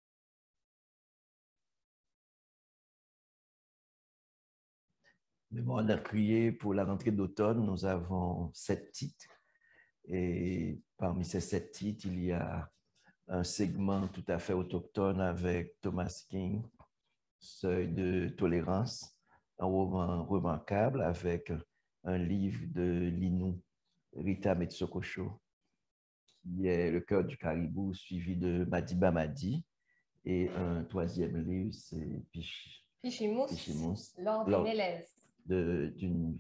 Mémoire d'Encrier, pour la rentrée d'automne, nous avons 7 titres. Et parmi ces 7 titres, il y a un segment tout à fait autochtone avec Thomas King, Seuil de tolérance, un roman remarquable avec un livre de l'Innu, Rita Metsokosho, qui est Le cœur du caribou, suivi de Madiba Madi. Et un 3e livre, c'est Pichimous, Laure des Mélèzes. D'une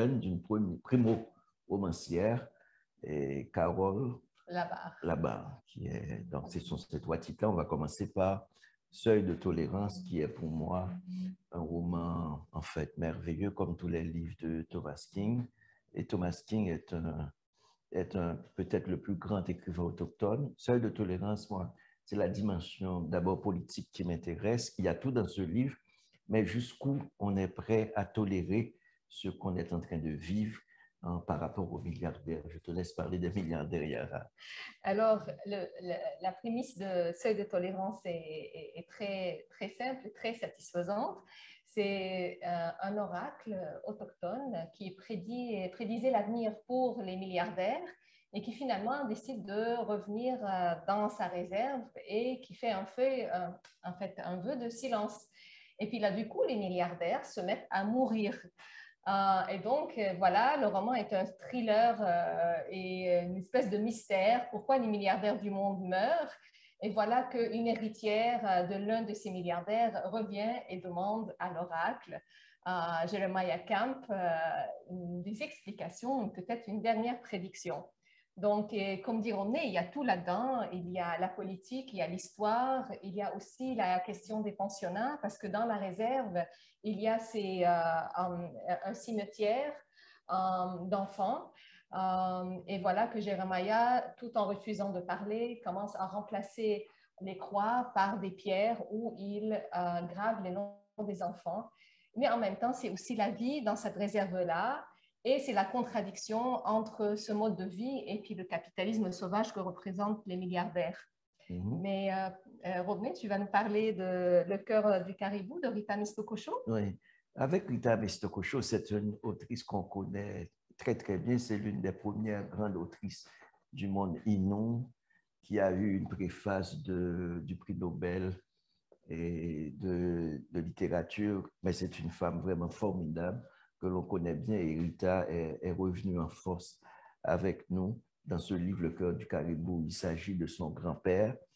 primo-romancière, et Carole Labarre, qui est, donc ce sont ces 3 titres-là. On va commencer par Seuil de tolérance, qui est pour moi un roman en fait merveilleux, comme tous les livres de Thomas King. Et Thomas King est peut-être le plus grand écrivain autochtone. Seuil de tolérance, moi, c'est la dimension d'abord politique qui m'intéresse. Il y a tout dans ce livre, mais jusqu'où on est prêt à tolérer ce qu'on est en train de vivre par rapport aux milliardaires. Je te laisse parler des milliardaires, Yara. Alors, la prémisse de Seuil de tolérance est très, très simple, très satisfaisante. C'est un oracle autochtone qui prédisait l'avenir pour les milliardaires et qui finalement décide de revenir dans sa réserve et qui fait un vœu de silence. Et puis là, du coup, les milliardaires se mettent à mourir. Et donc, voilà, le roman est un thriller et une espèce de mystère. Pourquoi les milliardaires du monde meurent? Et voilà qu'une héritière de l'un de ces milliardaires revient et demande à l'oracle, Jeremiah Camp, des explications, peut-être une dernière prédiction. Donc, comme dire, il y a tout là-dedans. Il y a la politique, il y a l'histoire, il y a aussi la question des pensionnats, parce que dans la réserve, il y a un cimetière d'enfants. Et voilà que Jeremiah, tout en refusant de parler, commence à remplacer les croix par des pierres où il grave les noms des enfants. Mais en même temps, c'est aussi la vie dans cette réserve-là. Et c'est la contradiction entre ce mode de vie et puis le capitalisme sauvage que représentent les milliardaires. Mais Rodney, tu vas nous parler de Le cœur du caribou de Rita Mistokosho. Oui, avec Rita Mistokosho, c'est une autrice qu'on connaît très, très bien. C'est l'une des premières grandes autrices du monde Innu qui a eu une préface du prix Nobel et de littérature. Mais c'est une femme vraiment formidable que l'on connaît bien, et Rita est revenue en force avec nous dans ce livre, Le cœur du caribou. Il s'agit de son grand-père,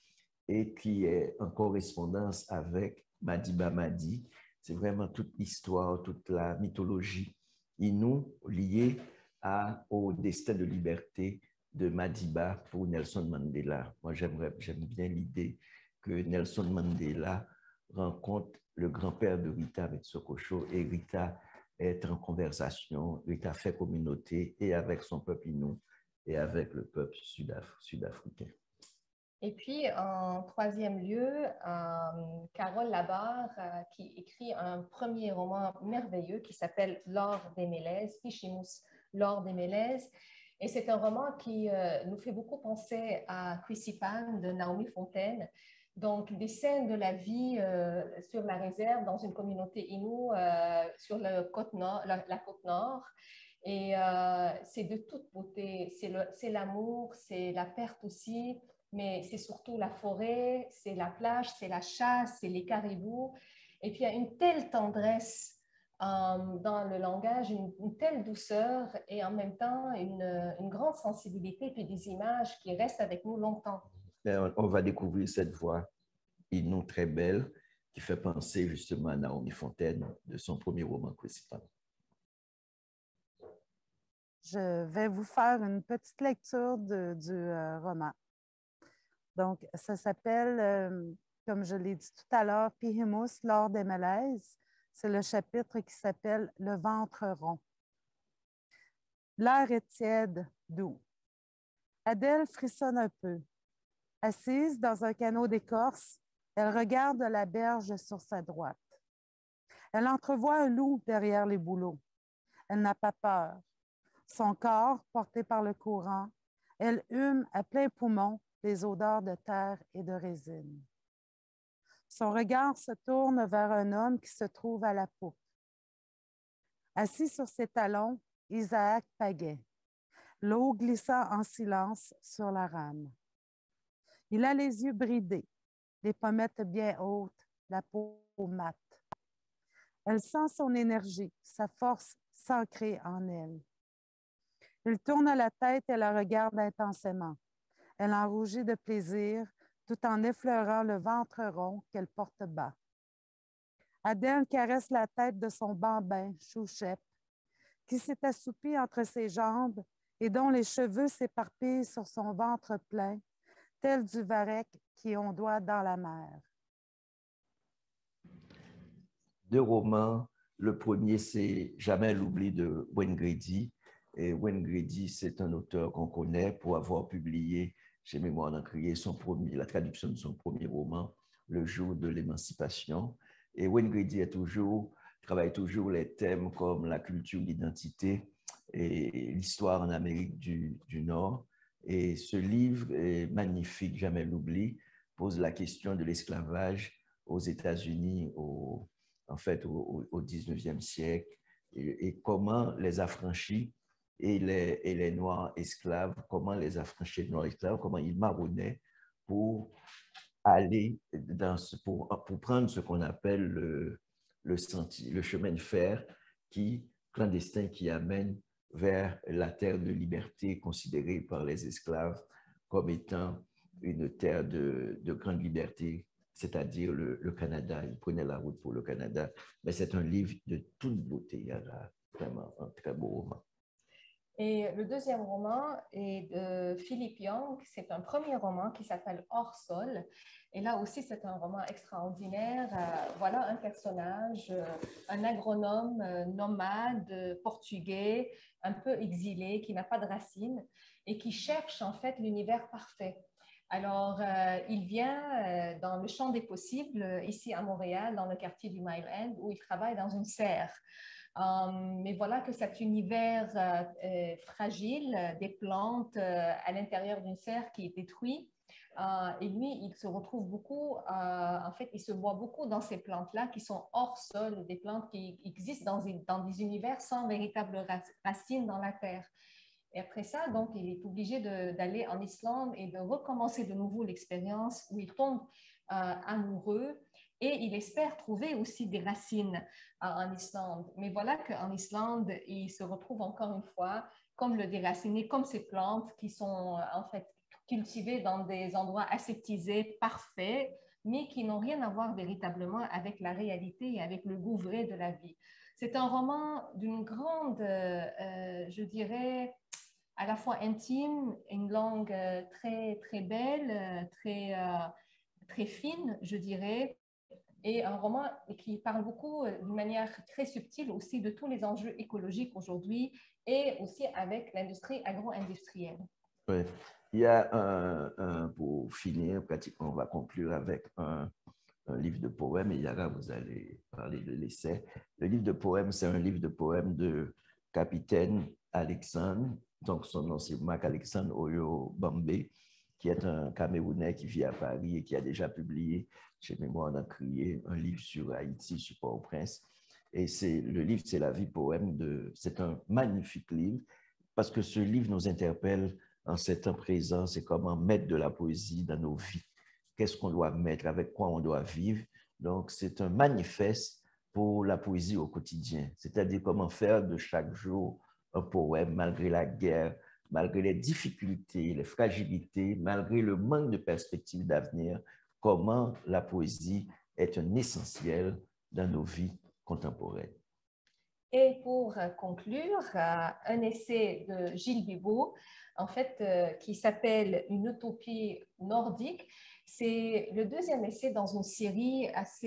et qui est en correspondance avec Madiba Madi. C'est vraiment toute l'histoire, toute la mythologie Innu liée au destin de liberté de Madiba pour Nelson Mandela. Moi, j'aime bien l'idée que Nelson Mandela rencontre le grand-père de Rita Metsokosho et Rita est en conversation, Rita fait communauté et avec son peuple Innu et avec le peuple sud-africain. Et puis, en troisième lieu, Carole Labarre, qui écrit un premier roman merveilleux qui s'appelle L'or des Mélèzes, Piscimus, L'or des Mélèzes. Et c'est un roman qui nous fait beaucoup penser à Chrissy Pan de Naomi Fontaine. Donc, des scènes de la vie sur la réserve, dans une communauté Innu, sur la côte nord. Et c'est de toute beauté. C'est l'amour, c'est la perte aussi, mais c'est surtout la forêt, c'est la plage, c'est la chasse, c'est les caribous. Et puis, il y a une telle tendresse dans le langage, une telle douceur et en même temps une grande sensibilité et puis des images qui restent avec nous longtemps. On va découvrir cette voix Innu très belle qui fait penser justement à Naomi Fontaine de son premier roman Chrissy Pan. Je vais vous faire une petite lecture du roman. Donc, ça s'appelle, comme je l'ai dit tout à l'heure, Piscimus, l'or des Mélèzes. C'est le chapitre qui s'appelle « Le ventre rond ». L'air est tiède, doux. Adèle frissonne un peu. Assise dans un canot d'écorce, elle regarde la berge sur sa droite. Elle entrevoit un loup derrière les bouleaux. Elle n'a pas peur. Son corps, porté par le courant, elle hume à plein poumon les odeurs de terre et de résine. Son regard se tourne vers un homme qui se trouve à la poupe. Assis sur ses talons, Isaac Paguet, l'eau glissant en silence sur la rame. Il a les yeux bridés, les pommettes bien hautes, la peau mate. Elle sent son énergie, sa force s'ancrer en elle. Il tourne la tête et la regarde intensément. Elle en rougit de plaisir, tout en effleurant le ventre rond qu'elle porte bas. Adèle caresse la tête de son bambin, Chouchep, qui s'est assoupi entre ses jambes et dont les cheveux s'éparpillent sur son ventre plein, tel du varech qui ondoie dans la mer. 2 romans. Le premier, c'est Jamais l'oubli de Wayne Grady. Et Wayne Grady, c'est un auteur qu'on connaît pour avoir publié chez Mémoire d'Encrier la traduction de son premier roman, Le jour de l'émancipation. Et Wayne Grady travaille toujours les thèmes comme la culture, l'identité et l'histoire en Amérique du Nord. Et ce livre est magnifique, Jamais l'oubli, pose la question de l'esclavage aux États-Unis au 19e siècle et comment les affranchis et les Noirs esclaves, comment les affranchis Noirs esclaves, comment ils marronnaient pour aller pour prendre ce qu'on appelle le chemin de fer clandestin qui amène vers la terre de liberté considérée par les esclaves comme étant une terre de grande liberté, c'est-à-dire le Canada. Ils prenaient la route pour le Canada. Mais c'est un livre de toute beauté. Il y a vraiment un très beau roman. Et le deuxième roman est de Philippe Young. C'est un premier roman qui s'appelle Hors sol. Et là aussi, c'est un roman extraordinaire. Voilà un personnage, un agronome nomade portugais, un peu exilé, qui n'a pas de racines et qui cherche en fait l'univers parfait. Alors, il vient dans le champ des possibles, ici à Montréal, dans le quartier du Mile End, où il travaille dans une serre. Mais voilà que cet univers fragile, des plantes à l'intérieur d'une serre qui est détruit, et lui, il se retrouve beaucoup, en fait, il se voit beaucoup dans ces plantes-là qui sont hors sol, des plantes qui existent dans des univers sans véritable racines dans la terre. Et après ça, donc, il est obligé d'aller en Islande et de recommencer de nouveau l'expérience où il tombe amoureux et il espère trouver aussi des racines en Islande. Mais voilà qu'en Islande, il se retrouve encore une fois comme le déraciné, comme ces plantes qui sont en fait cultivés dans des endroits aseptisés, parfaits, mais qui n'ont rien à voir véritablement avec la réalité et avec le goût vrai de la vie. C'est un roman d'une grande, je dirais, à la fois intime, une langue très, très belle, très fine, je dirais, et un roman qui parle beaucoup, d'une manière très subtile aussi, de tous les enjeux écologiques aujourd'hui et aussi avec l'industrie agro-industrielle. Oui. Il y a pour finir, pratiquement, on va conclure avec un livre de poèmes, et Yara, vous allez parler de l'essai. Le livre de poèmes, c'est un livre de poèmes de Capitaine Alexandre, donc son nom c'est Marc-Alexandre Oyo Bambé, qui est un Camerounais qui vit à Paris et qui a déjà publié, chez Mémoire d'en crier, un livre sur Haïti, sur Port-au-Prince. Et le livre, c'est La vie poème. C'est un magnifique livre, parce que ce livre nous interpelle en ces temps présents, c'est comment mettre de la poésie dans nos vies. Qu'est-ce qu'on doit mettre, avec quoi on doit vivre. Donc, c'est un manifeste pour la poésie au quotidien, c'est-à-dire comment faire de chaque jour un poème, malgré la guerre, malgré les difficultés, les fragilités, malgré le manque de perspectives d'avenir, comment la poésie est un essentiel dans nos vies contemporaines. Et pour conclure, un essai de Gilles Bibeau, en fait, qui s'appelle « Une utopie nordique ». C'est le deuxième essai dans une série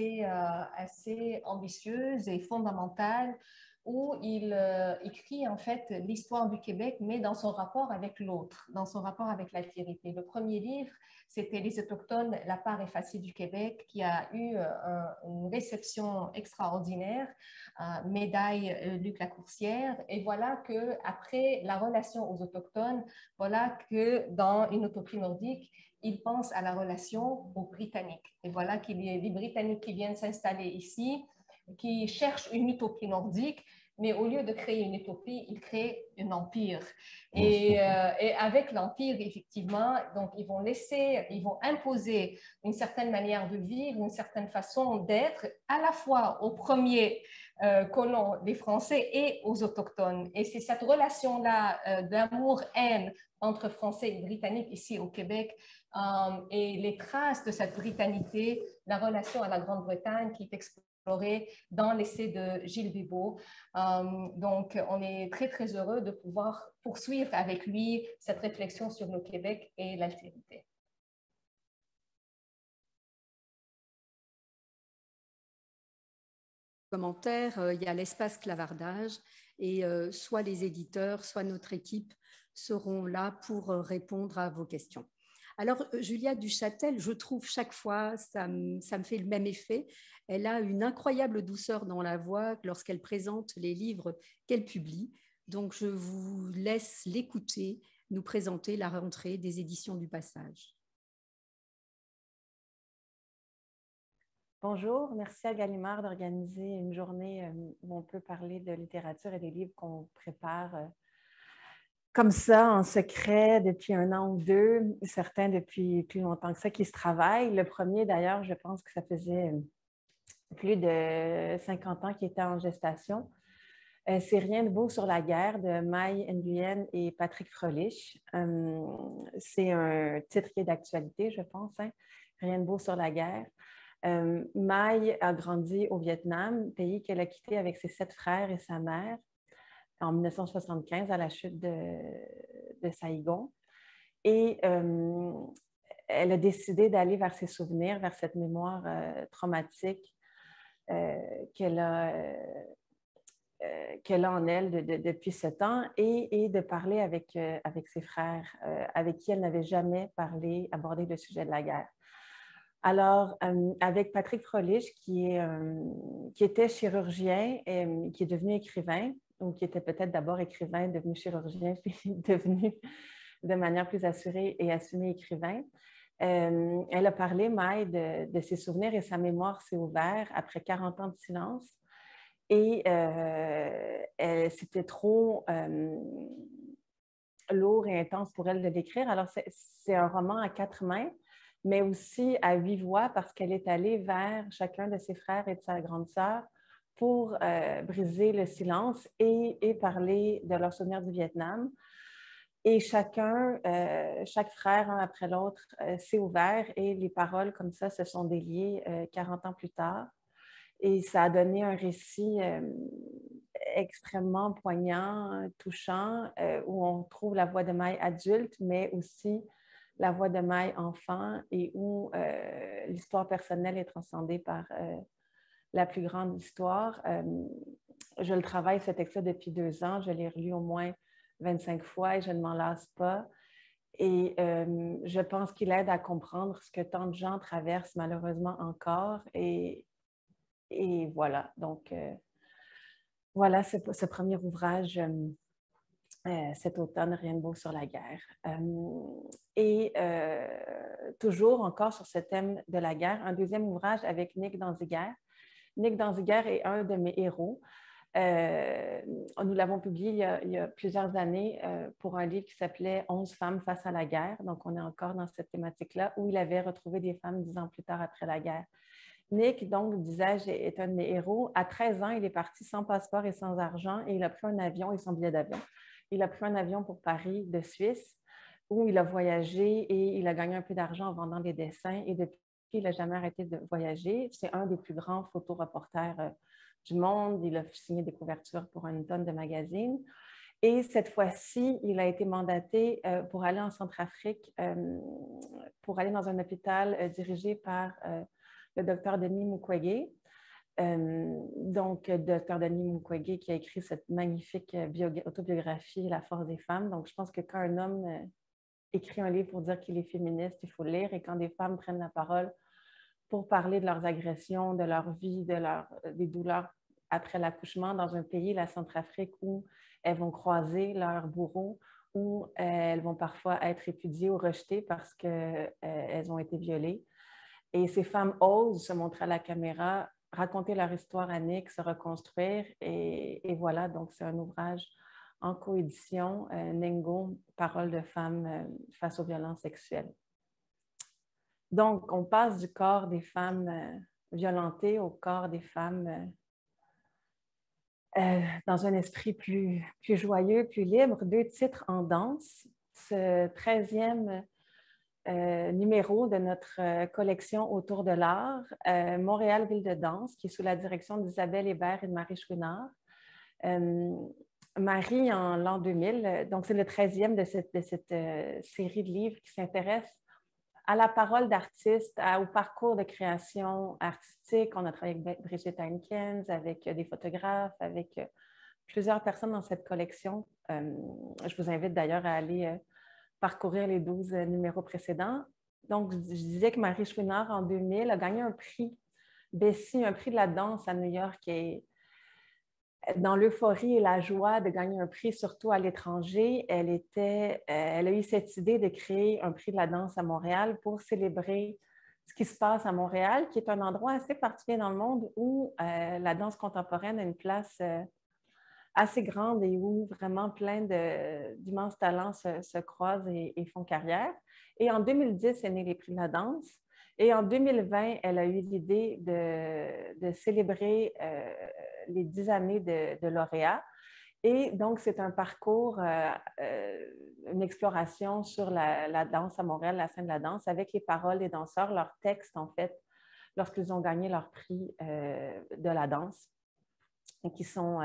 assez ambitieuse et fondamentale où il écrit en fait l'histoire du Québec, mais dans son rapport avec l'autre, dans son rapport avec l'altérité. Le premier livre, c'était Les Autochtones, la part effacée du Québec, qui a eu une réception extraordinaire, médaille Luc Lacourcière. Et voilà qu'après la relation aux Autochtones, voilà que dans Une utopie nordique, il pense à la relation aux Britanniques. Et voilà qu'il y a des Britanniques qui viennent s'installer ici, qui cherchent une utopie nordique, mais au lieu de créer une utopie, ils créent un empire. Et avec l'empire, effectivement, donc ils vont imposer une certaine manière de vivre, une certaine façon d'être, à la fois aux premiers colons, les Français, et aux Autochtones. Et c'est cette relation-là d'amour-haine entre Français et Britanniques ici au Québec, et les traces de cette britannité, la relation à la Grande-Bretagne qui est explorée dans l'essai de Gilles Bibeau. Donc, on est très, très heureux de pouvoir poursuivre avec lui cette réflexion sur le Québec et l'altérité. Commentaires, il y a l'espace clavardage et soit les éditeurs, soit notre équipe seront là pour répondre à vos questions. Alors, Julia Duchâtel, je trouve chaque fois, ça me fait le même effet. Elle a une incroyable douceur dans la voix lorsqu'elle présente les livres qu'elle publie. Donc, je vous laisse l'écouter, nous présenter la rentrée des éditions du Passage. Bonjour, merci à Gallimard d'organiser une journée où on peut parler de littérature et des livres qu'on prépare comme ça, en secret, depuis 1 an ou 2, certains depuis plus longtemps que ça, qui se travaillent. Le premier, d'ailleurs, je pense que ça faisait plus de 50 ans qu'il était en gestation. C'est Rien de beau sur la guerre de Maï Nguyen et Patrick Froelich. C'est un titre qui est d'actualité, je pense, hein? Rien de beau sur la guerre. Maï a grandi au Vietnam, pays qu'elle a quitté avec ses 7 frères et sa mère en 1975 à la chute de Saïgon. Et elle a décidé d'aller vers ses souvenirs, vers cette mémoire traumatique qu'elle a en elle depuis 7 ans et de parler avec ses frères, avec qui elle n'avait jamais abordé le sujet de la guerre. Alors, avec Patrick Froelich, qui était chirurgien et qui est devenu écrivain, ou qui était peut-être d'abord écrivain, devenu chirurgien, puis devenu de manière plus assurée et assumée écrivain. Elle a parlé, Maï, de ses souvenirs et sa mémoire s'est ouverte après 40 ans de silence. Et c'était trop lourd et intense pour elle de l'écrire. Alors, c'est un roman à 4 mains, mais aussi à 8 voix parce qu'elle est allée vers chacun de ses frères et de sa grande sœur pour briser le silence et parler de leurs souvenirs du Vietnam. Et chaque frère, un après l'autre, s'est ouvert et les paroles comme ça se sont déliées 40 ans plus tard. Et ça a donné un récit extrêmement poignant, touchant, où on trouve la voix de Maï adulte, mais aussi la voix de Maï enfant, et où l'histoire personnelle est transcendée par la plus grande histoire. Je le travaille, ce texte-là, depuis 2 ans. Je l'ai relu au moins 25 fois et je ne m'en lasse pas. Et je pense qu'il aide à comprendre ce que tant de gens traversent malheureusement encore. Et voilà, donc voilà ce premier ouvrage cet automne, Rien de beau sur la guerre. Toujours encore sur ce thème de la guerre, un deuxième ouvrage avec Nick Danziger. Nick Danziger est un de mes héros. Nous l'avons publié il y a plusieurs années pour un livre qui s'appelait « 11 femmes face à la guerre ». Donc, on est encore dans cette thématique-là où il avait retrouvé des femmes 10 ans plus tard après la guerre. Nick, donc, disais-je, est un de mes héros. À 13 ans, il est parti sans passeport et sans argent et il a pris un avion et son billet d'avion. Il a pris un avion pour Paris de Suisse où il a voyagé et il a gagné un peu d'argent en vendant des dessins. Et depuis, il n'a jamais arrêté de voyager. C'est un des plus grands photoreporters du monde. Il a signé des couvertures pour une tonne de magazines. Et cette fois-ci, il a été mandaté pour aller en Centrafrique, pour aller dans un hôpital dirigé par le docteur Denis Mukwege. Donc, docteur Denis Mukwege qui a écrit cette magnifique autobiographie « La force des femmes ». Donc, je pense que quand un homme écrit un livre pour dire qu'il est féministe, il faut le lire. Et quand des femmes prennent la parole pour parler de leurs agressions, de leur vie, des douleurs après l'accouchement dans un pays, la Centrafrique, où elles vont croiser leurs bourreaux, où elles vont parfois être répudiées ou rejetées parce qu'elles ont été violées. Et ces femmes osent se montrer à la caméra, raconter leur histoire à Nick, se reconstruire. Et voilà, donc c'est un ouvrage en coédition, Nengo, Paroles de femmes face aux violences sexuelles. Donc, on passe du corps des femmes violentées au corps des femmes dans un esprit plus joyeux, plus libre. 2 titres en danse. Ce 13e numéro de notre collection Autour de l'art, Montréal Ville de danse, qui est sous la direction d'Isabelle Hébert et de Marie Chouinard. Marie, en l'an 2000, donc c'est le 13e de cette série de livres qui s'intéresse à la parole d'artistes, au parcours de création artistique. On a travaillé avec Brigitte Heinkens, avec des photographes, avec plusieurs personnes dans cette collection. Je vous invite d'ailleurs à aller parcourir les 12 numéros précédents. Donc, je disais que Marie Chouinard, en 2000, a gagné un prix Bessie, un prix de la danse à New York, et dans l'euphorie et la joie de gagner un prix, surtout à l'étranger, elle a eu cette idée de créer un prix de la danse à Montréal pour célébrer ce qui se passe à Montréal, qui est un endroit assez particulier dans le monde où la danse contemporaine a une place assez grande et où vraiment plein d'immenses talents se croisent et font carrière. Et en 2010 est né les prix de la danse. Et en 2020, elle a eu l'idée de célébrer les 10 années de lauréat. Et donc, c'est un parcours, une exploration sur la danse à Montréal, la scène de la danse, avec les paroles des danseurs, leurs textes, en fait, lorsqu'ils ont gagné leur prix de la danse, et qui sont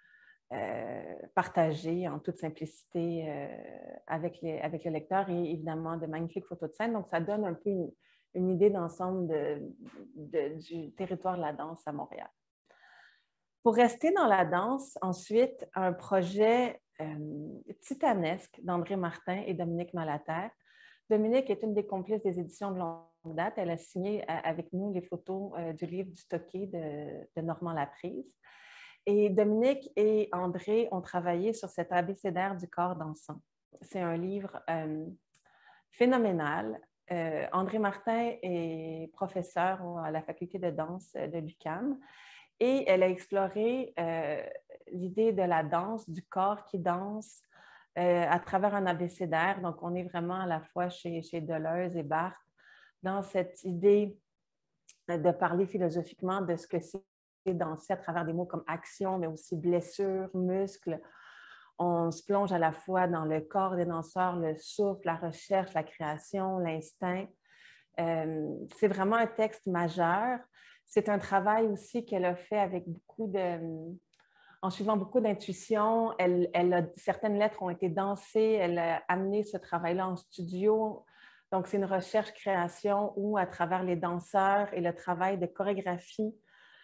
partagés en toute simplicité avec le lecteur, et évidemment de magnifiques photos de scène. Donc, ça donne un peu une idée d'ensemble du territoire de la danse à Montréal. Pour rester dans la danse, ensuite, un projet titanesque d'André Martin et Dominique Malater. Dominique est une des complices des éditions de longue date. Elle a signé avec nous les photos du livre du Stocké de Normand Laprise. Et Dominique et André ont travaillé sur cet abécédaire du corps dansant. C'est un livre phénoménal. André Martin est professeur à la faculté de danse de l'UQAM et elle a exploré l'idée de la danse, du corps qui danse à travers un abécédaire. Donc, on est vraiment à la fois chez Deleuze et Barthes dans cette idée de parler philosophiquement de ce que c'est danser à travers des mots comme action, mais aussi blessure, muscle. On se plonge à la fois dans le corps des danseurs, le souffle, la recherche, la création, l'instinct. C'est vraiment un texte majeur. C'est un travail aussi qu'elle a fait avec en suivant beaucoup d'intuition. Certaines lettres ont été dansées. Elle a amené ce travail-là en studio. Donc, c'est une recherche-création où, à travers les danseurs et le travail de chorégraphie,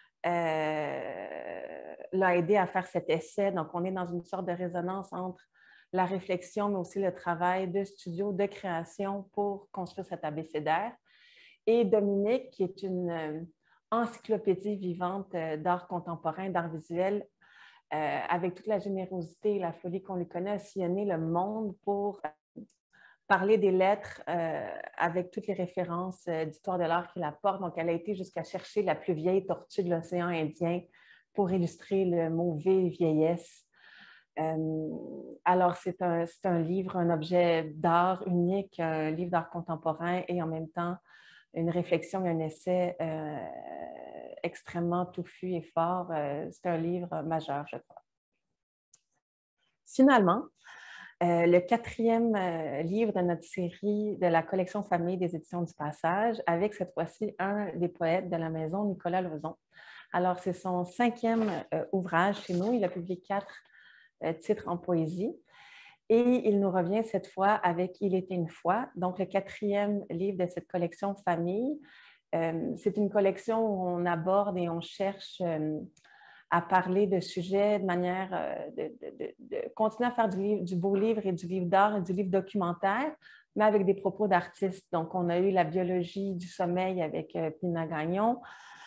l'a aidé à faire cet essai. Donc, on est dans une sorte de résonance entre la réflexion, mais aussi le travail de studio, de création pour construire cet abécédaire. Et Dominique, qui est une encyclopédie vivante d'art contemporain, d'art visuel, avec toute la générosité et la folie qu'on lui connaît, a sillonné le monde pour parler des lettres avec toutes les références d'histoire de l'art qu'il apporte. Donc, elle a été jusqu'à chercher la plus vieille tortue de l'océan Indien pour illustrer le mot « V », vieillesse. Alors, c'est un livre, un objet d'art unique, un livre d'art contemporain et en même temps une réflexion et un essai extrêmement touffu et fort. C'est un livre majeur, je crois. Finalement, le 4e livre de notre série de la collection Famille des Éditions du Passage, avec cette fois-ci un des poètes de la maison, Nicolas Lauzon. Alors, c'est son 5e ouvrage chez nous. Il a publié 4 titres en poésie. Et il nous revient cette fois avec « Il était une fois », donc le 4e livre de cette collection Famille. C'est une collection où on aborde et on cherche à parler de sujets de manière de continuer à faire du beau livre et du livre d'art et du livre documentaire, mais avec des propos d'artistes. Donc, on a eu la biologie du sommeil avec Pina Gagnon,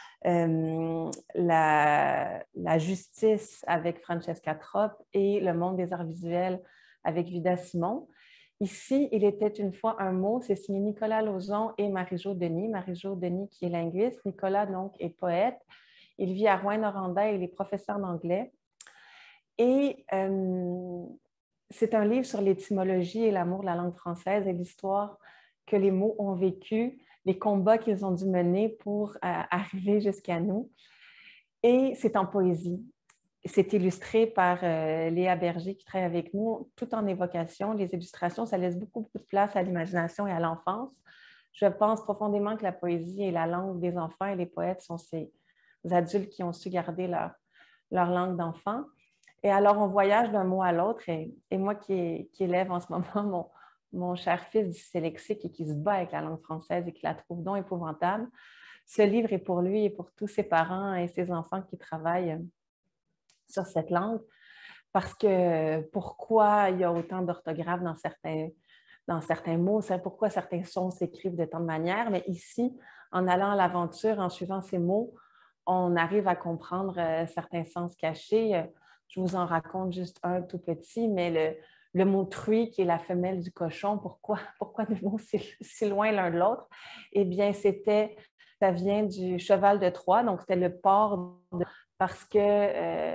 la justice avec Francesca Trop et le monde des arts visuels avec Vida Simon. Ici, il était une fois un mot, c'est signé Nicolas Lauzon et Marie-Jo Denis. Marie-Jo Denis qui est linguiste, Nicolas donc est poète. Il vit à Rouyn-Noranda et il est professeur d'anglais. Et c'est un livre sur l'étymologie et l'amour de la langue française et l'histoire que les mots ont vécu, les combats qu'ils ont dû mener pour arriver jusqu'à nous. Et c'est en poésie. C'est illustré par Léa Berger qui travaille avec nous, tout en évocation. Les illustrations, ça laisse beaucoup de place à l'imagination et à l'enfance. Je pense profondément que la poésie est la langue des enfants et les poètes sont ces adultes qui ont su garder leur langue d'enfant. Et alors, on voyage d'un mot à l'autre. Et moi qui élève en ce moment mon cher fils dyslexique et qui se bat avec la langue française et qui la trouve donc épouvantable, ce livre est pour lui et pour tous ses parents et ses enfants qui travaillent sur cette langue, parce que pourquoi il y a autant d'orthographe dans certains mots, c'est pourquoi certains sons s'écrivent de tant de manières, mais ici, en allant à l'aventure, en suivant ces mots, on arrive à comprendre certains sens cachés. Je vous en raconte juste un tout petit, mais le mot truie, qui est la femelle du cochon, pourquoi les mots si loin l'un de l'autre? Eh bien, ça vient du cheval de Troie, donc c'était le porc, parce que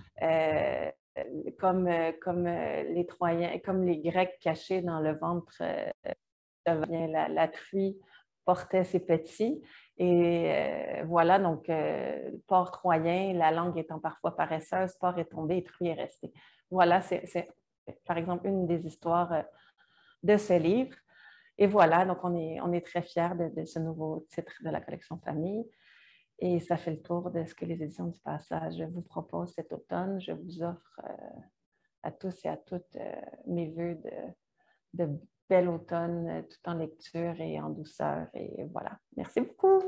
comme les Troyens, comme les Grecs cachés dans le ventre, la truie portait ses petits. Et voilà, donc, porc troyen, la langue étant parfois paresseuse, porc est tombé et truie est resté. Voilà, c'est par exemple une des histoires de ce livre. Et voilà, donc on est très fiers de ce nouveau titre de la collection Famille. Et ça fait le tour de ce que les éditions du Passage vous proposent cet automne. Je vous offre à tous et à toutes mes vœux de bel automne, tout en lecture et en douceur. Et voilà. Merci beaucoup.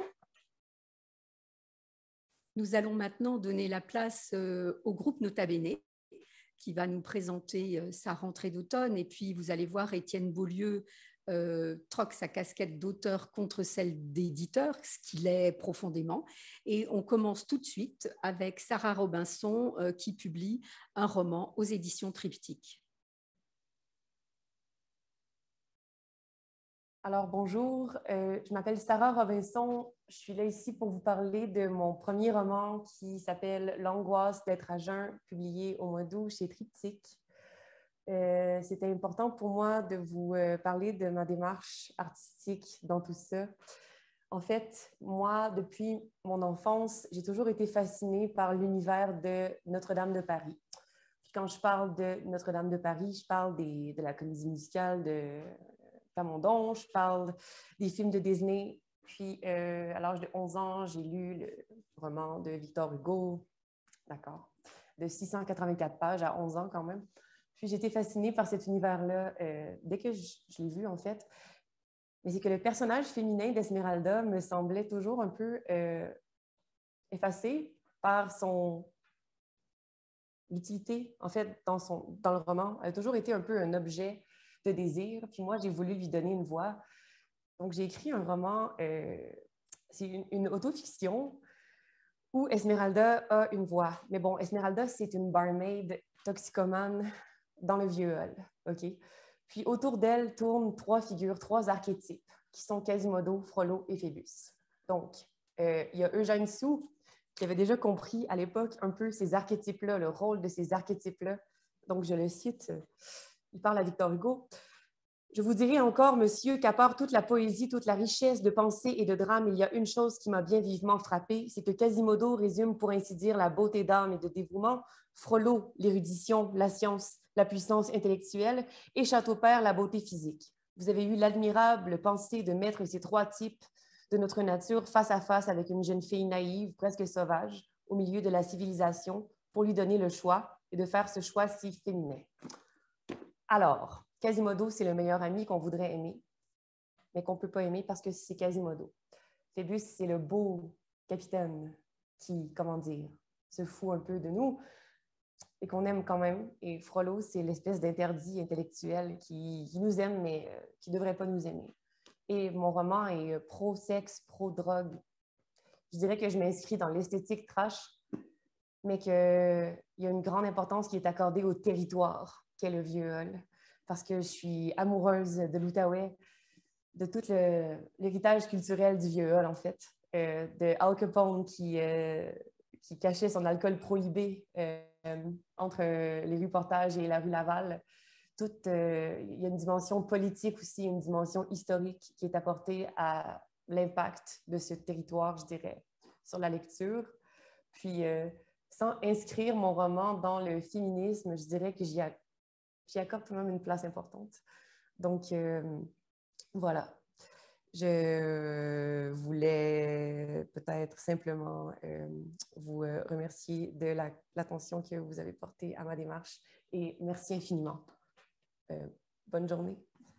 Nous allons maintenant donner la place au groupe Nota Bene, qui va nous présenter sa rentrée d'automne. Et puis, vous allez voir, Étienne Beaulieu troque sa casquette d'auteur contre celle d'éditeur, ce qu'il est profondément. Et on commence tout de suite avec Sarah Robinson qui publie un roman aux éditions Triptyque. Alors bonjour, je m'appelle Sarah Robinson. Je suis là ici pour vous parler de mon premier roman qui s'appelle « L'angoisse d'être à jeun », publié au mois d'août chez Triptyque. C'était important pour moi de vous parler de ma démarche artistique dans tout ça. En fait, moi, depuis mon enfance, j'ai toujours été fascinée par l'univers de Notre-Dame de Paris. Puis quand je parle de Notre-Dame de Paris, je parle de la comédie musicale de Plamondon, je parle des films de Disney. Puis à l'âge de 11 ans, j'ai lu le roman de Victor Hugo, d'accord, de 684 pages à 11 ans quand même. Puis j'ai été fascinée par cet univers-là dès que je l'ai vu, en fait. Mais c'est que le personnage féminin d'Esmeralda me semblait toujours un peu effacé par l'utilité, en fait, dans le roman. Elle a toujours été un peu un objet de désir. Puis moi, j'ai voulu lui donner une voix. Donc, j'ai écrit un roman, c'est une autofiction où Esmeralda a une voix. Mais bon, Esmeralda, c'est une barmaid toxicomane dans le vieux hall, OK? Puis autour d'elle tournent 3 figures, 3 archétypes, qui sont Quasimodo, Frollo et Phébus. Donc, il y a Eugène Sue, qui avait déjà compris à l'époque un peu ces archétypes-là, le rôle de ces archétypes-là. Donc, je le cite, il parle à Victor Hugo. « Je vous dirai encore, monsieur, qu'à part toute la poésie, toute la richesse de pensée et de drame, il y a une chose qui m'a bien vivement frappée, c'est que Quasimodo résume, pour ainsi dire, la beauté d'âme et de dévouement, Frollo, l'érudition, la science, la puissance intellectuelle, et Châteaupers, la beauté physique. Vous avez eu l'admirable pensée de mettre ces 3 types de notre nature face à face avec une jeune fille naïve, presque sauvage, au milieu de la civilisation, pour lui donner le choix et de faire ce choix si féminin. Alors, Quasimodo, c'est le meilleur ami qu'on voudrait aimer, mais qu'on ne peut pas aimer parce que c'est Quasimodo. Phébus, c'est le beau capitaine qui, comment dire, se fout un peu de nous et qu'on aime quand même. Et Frollo, c'est l'espèce d'interdit intellectuel qui nous aime, mais qui ne devrait pas nous aimer. Et mon roman est pro-sexe, pro-drogue. Je dirais que je m'inscris dans l'esthétique trash, mais qu'il y a une grande importance qui est accordée au territoire qu'est le vieux hall. Parce que je suis amoureuse de l'Outaouais, de tout l'héritage culturel du vieux hall, en fait, de Al Capone qui cachait son alcool prohibé entre les rues Portage et la rue Laval. Il y a une dimension politique aussi, une dimension historique qui est apportée à l'impact de ce territoire, je dirais, sur la lecture. Puis, sans inscrire mon roman dans le féminisme, je dirais que j'y accorde tout de même une place importante. Donc, voilà. Je voulais peut-être simplement vous remercier de l'attention que vous avez portée à ma démarche et merci infiniment. Bonne journée.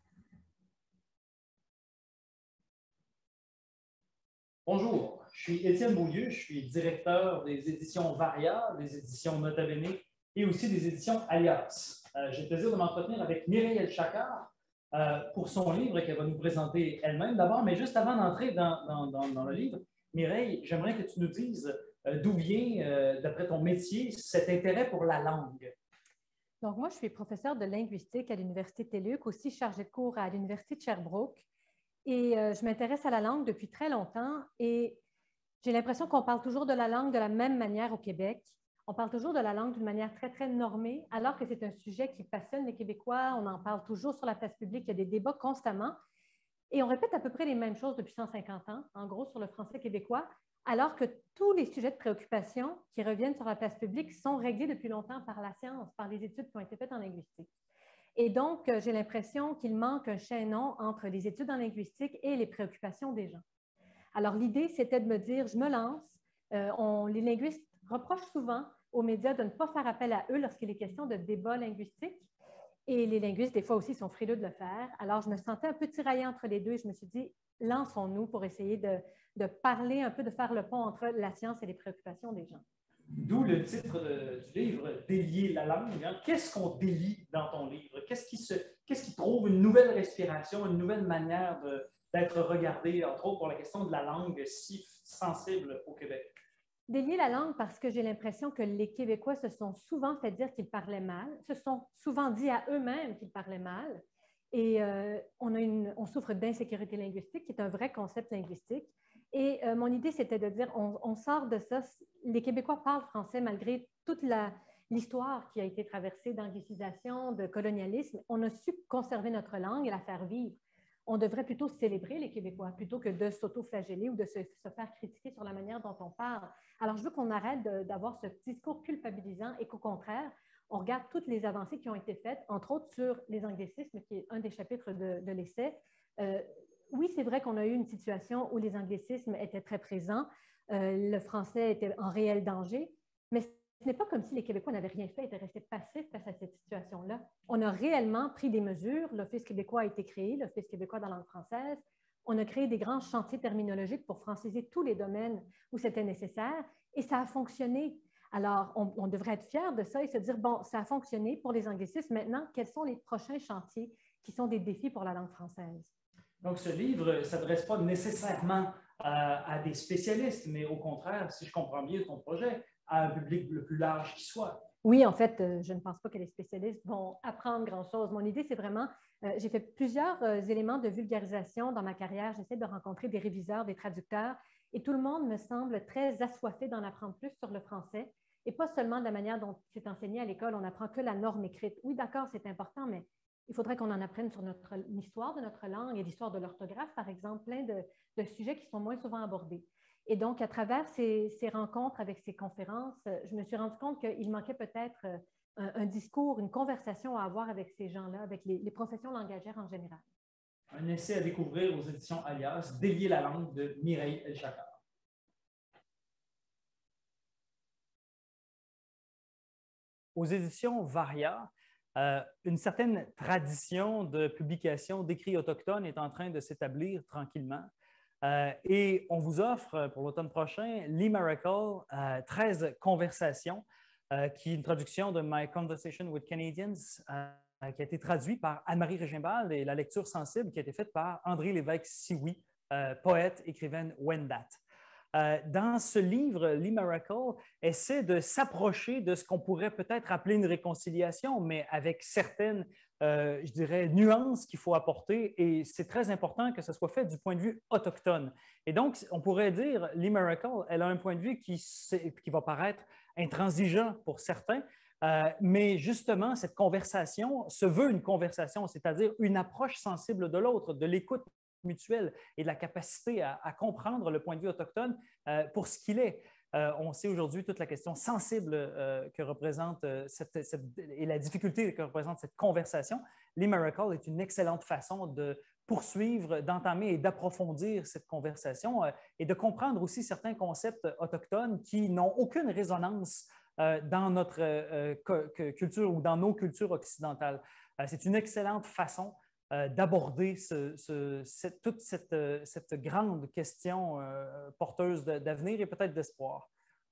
Bonjour, je suis Étienne Beaulieu, je suis directeur des éditions Varia, des éditions Nota Bene et aussi des éditions Alias. J'ai le plaisir de m'entretenir avec Mireille El-Chakar pour son livre qu'elle va nous présenter elle-même d'abord, mais juste avant d'entrer dans le livre, Mireille, j'aimerais que tu nous dises d'où vient, d'après ton métier, cet intérêt pour la langue. Donc, moi, je suis professeure de linguistique à l'Université TÉLUQ, aussi chargée de cours à l'Université de Sherbrooke. Et je m'intéresse à la langue depuis très longtemps et j'ai l'impression qu'on parle toujours de la langue de la même manière au Québec. On parle toujours de la langue d'une manière très, très normée, alors que c'est un sujet qui passionne les Québécois. On en parle toujours sur la place publique. Il y a des débats constamment. Et on répète à peu près les mêmes choses depuis 150 ans, en gros, sur le français québécois, alors que tous les sujets de préoccupation qui reviennent sur la place publique sont réglés depuis longtemps par la science, par les études qui ont été faites en linguistique. Et donc, j'ai l'impression qu'il manque un chaînon entre les études en linguistique et les préoccupations des gens. Alors, l'idée, c'était de me dire, je me lance. Les linguistes reprochent souvent aux médias de ne pas faire appel à eux lorsqu'il est question de débat linguistique. Et les linguistes, des fois aussi, sont frileux de le faire. Alors, je me sentais un peu tiraillée entre les deux et je me suis dit, lançons-nous pour essayer de parler un peu, de faire le pont entre la science et les préoccupations des gens. D'où le titre du livre, « Délier la langue ». Qu'est-ce qu'on délie dans ton livre? Qu'est-ce qui trouve une nouvelle respiration, une nouvelle manière d'être regardé, entre autres pour la question de la langue si sensible au Québec? Délier la langue parce que j'ai l'impression que les Québécois se sont souvent fait dire qu'ils parlaient mal, se sont souvent dit à eux-mêmes qu'ils parlaient mal. Et on souffre d'insécurité linguistique, qui est un vrai concept linguistique. Et mon idée, c'était de dire, on sort de ça. Les Québécois parlent français malgré toute l'histoire qui a été traversée d'anglicisation, de colonialisme. On a su conserver notre langue et la faire vivre. On devrait plutôt célébrer les Québécois plutôt que de s'auto-flageller ou de se faire critiquer sur la manière dont on parle. Alors, je veux qu'on arrête d'avoir ce discours culpabilisant et qu'au contraire, on regarde toutes les avancées qui ont été faites, entre autres sur les anglicismes, qui est un des chapitres de l'essai. Oui, c'est vrai qu'on a eu une situation où les anglicismes étaient très présents, le français était en réel danger, mais ce n'est pas comme si les Québécois n'avaient rien fait, étaient restés passifs face à cette situation-là. On a réellement pris des mesures. L'Office québécois a été créé, l'Office québécois dans la langue française. On a créé des grands chantiers terminologiques pour franciser tous les domaines où c'était nécessaire et ça a fonctionné. Alors, on devrait être fiers de ça et se dire, bon, ça a fonctionné pour les anglicismes. Maintenant, quels sont les prochains chantiers qui sont des défis pour la langue française? Donc, ce livre ne s'adresse pas nécessairement à des spécialistes, mais au contraire, si je comprends bien ton projet, à un public le plus large qui soit. Oui, en fait, je ne pense pas que les spécialistes vont apprendre grand-chose. Mon idée, c'est vraiment, j'ai fait plusieurs éléments de vulgarisation dans ma carrière. J'essaie de rencontrer des réviseurs, des traducteurs, et tout le monde me semble très assoiffé d'en apprendre plus sur le français, et pas seulement de la manière dont c'est enseigné à l'école. On n'apprend que la norme écrite. Oui, d'accord, c'est important, mais il faudrait qu'on en apprenne sur l'histoire de notre langue et l'histoire de l'orthographe, par exemple, plein de sujets qui sont moins souvent abordés. Et donc, à travers ces rencontres avec ces conférences, je me suis rendu compte qu'il manquait peut-être un discours, une conversation à avoir avec ces gens-là, avec les professions langagières en général. Un essai à découvrir aux éditions Alias, Délier la langue de Mireille El-Chakar. Aux éditions Varia, une certaine tradition de publication d'écrits autochtones est en train de s'établir tranquillement. Et on vous offre pour l'automne prochain l'e-Miracle, 13 conversations, qui est une traduction de My Conversation with Canadians, qui a été traduit par Anne-Marie Régimbald, et la lecture sensible qui a été faite par André Lévesque-Sioui, poète, écrivaine Wendat. Dans ce livre, l'e-Miracle essaie de s'approcher de ce qu'on pourrait peut-être appeler une réconciliation, mais avec certaines, je dirais, nuances qu'il faut apporter, et c'est très important que ce soit fait du point de vue autochtone. Et donc, on pourrait dire, l'e-Miracle, elle a un point de vue qui va paraître intransigeant pour certains, mais justement, cette conversation se veut une conversation, c'est-à-dire une approche sensible de l'autre, de l'écoute mutuelle et de la capacité à comprendre le point de vue autochtone pour ce qu'il est. On sait aujourd'hui toute la question sensible que représente et la difficulté que représente cette conversation. L'e-Miracle est une excellente façon de poursuivre, d'entamer et d'approfondir cette conversation et de comprendre aussi certains concepts autochtones qui n'ont aucune résonance dans notre culture ou dans nos cultures occidentales. C'est une excellente façon d'aborder toute cette grande question porteuse d'avenir et peut-être d'espoir.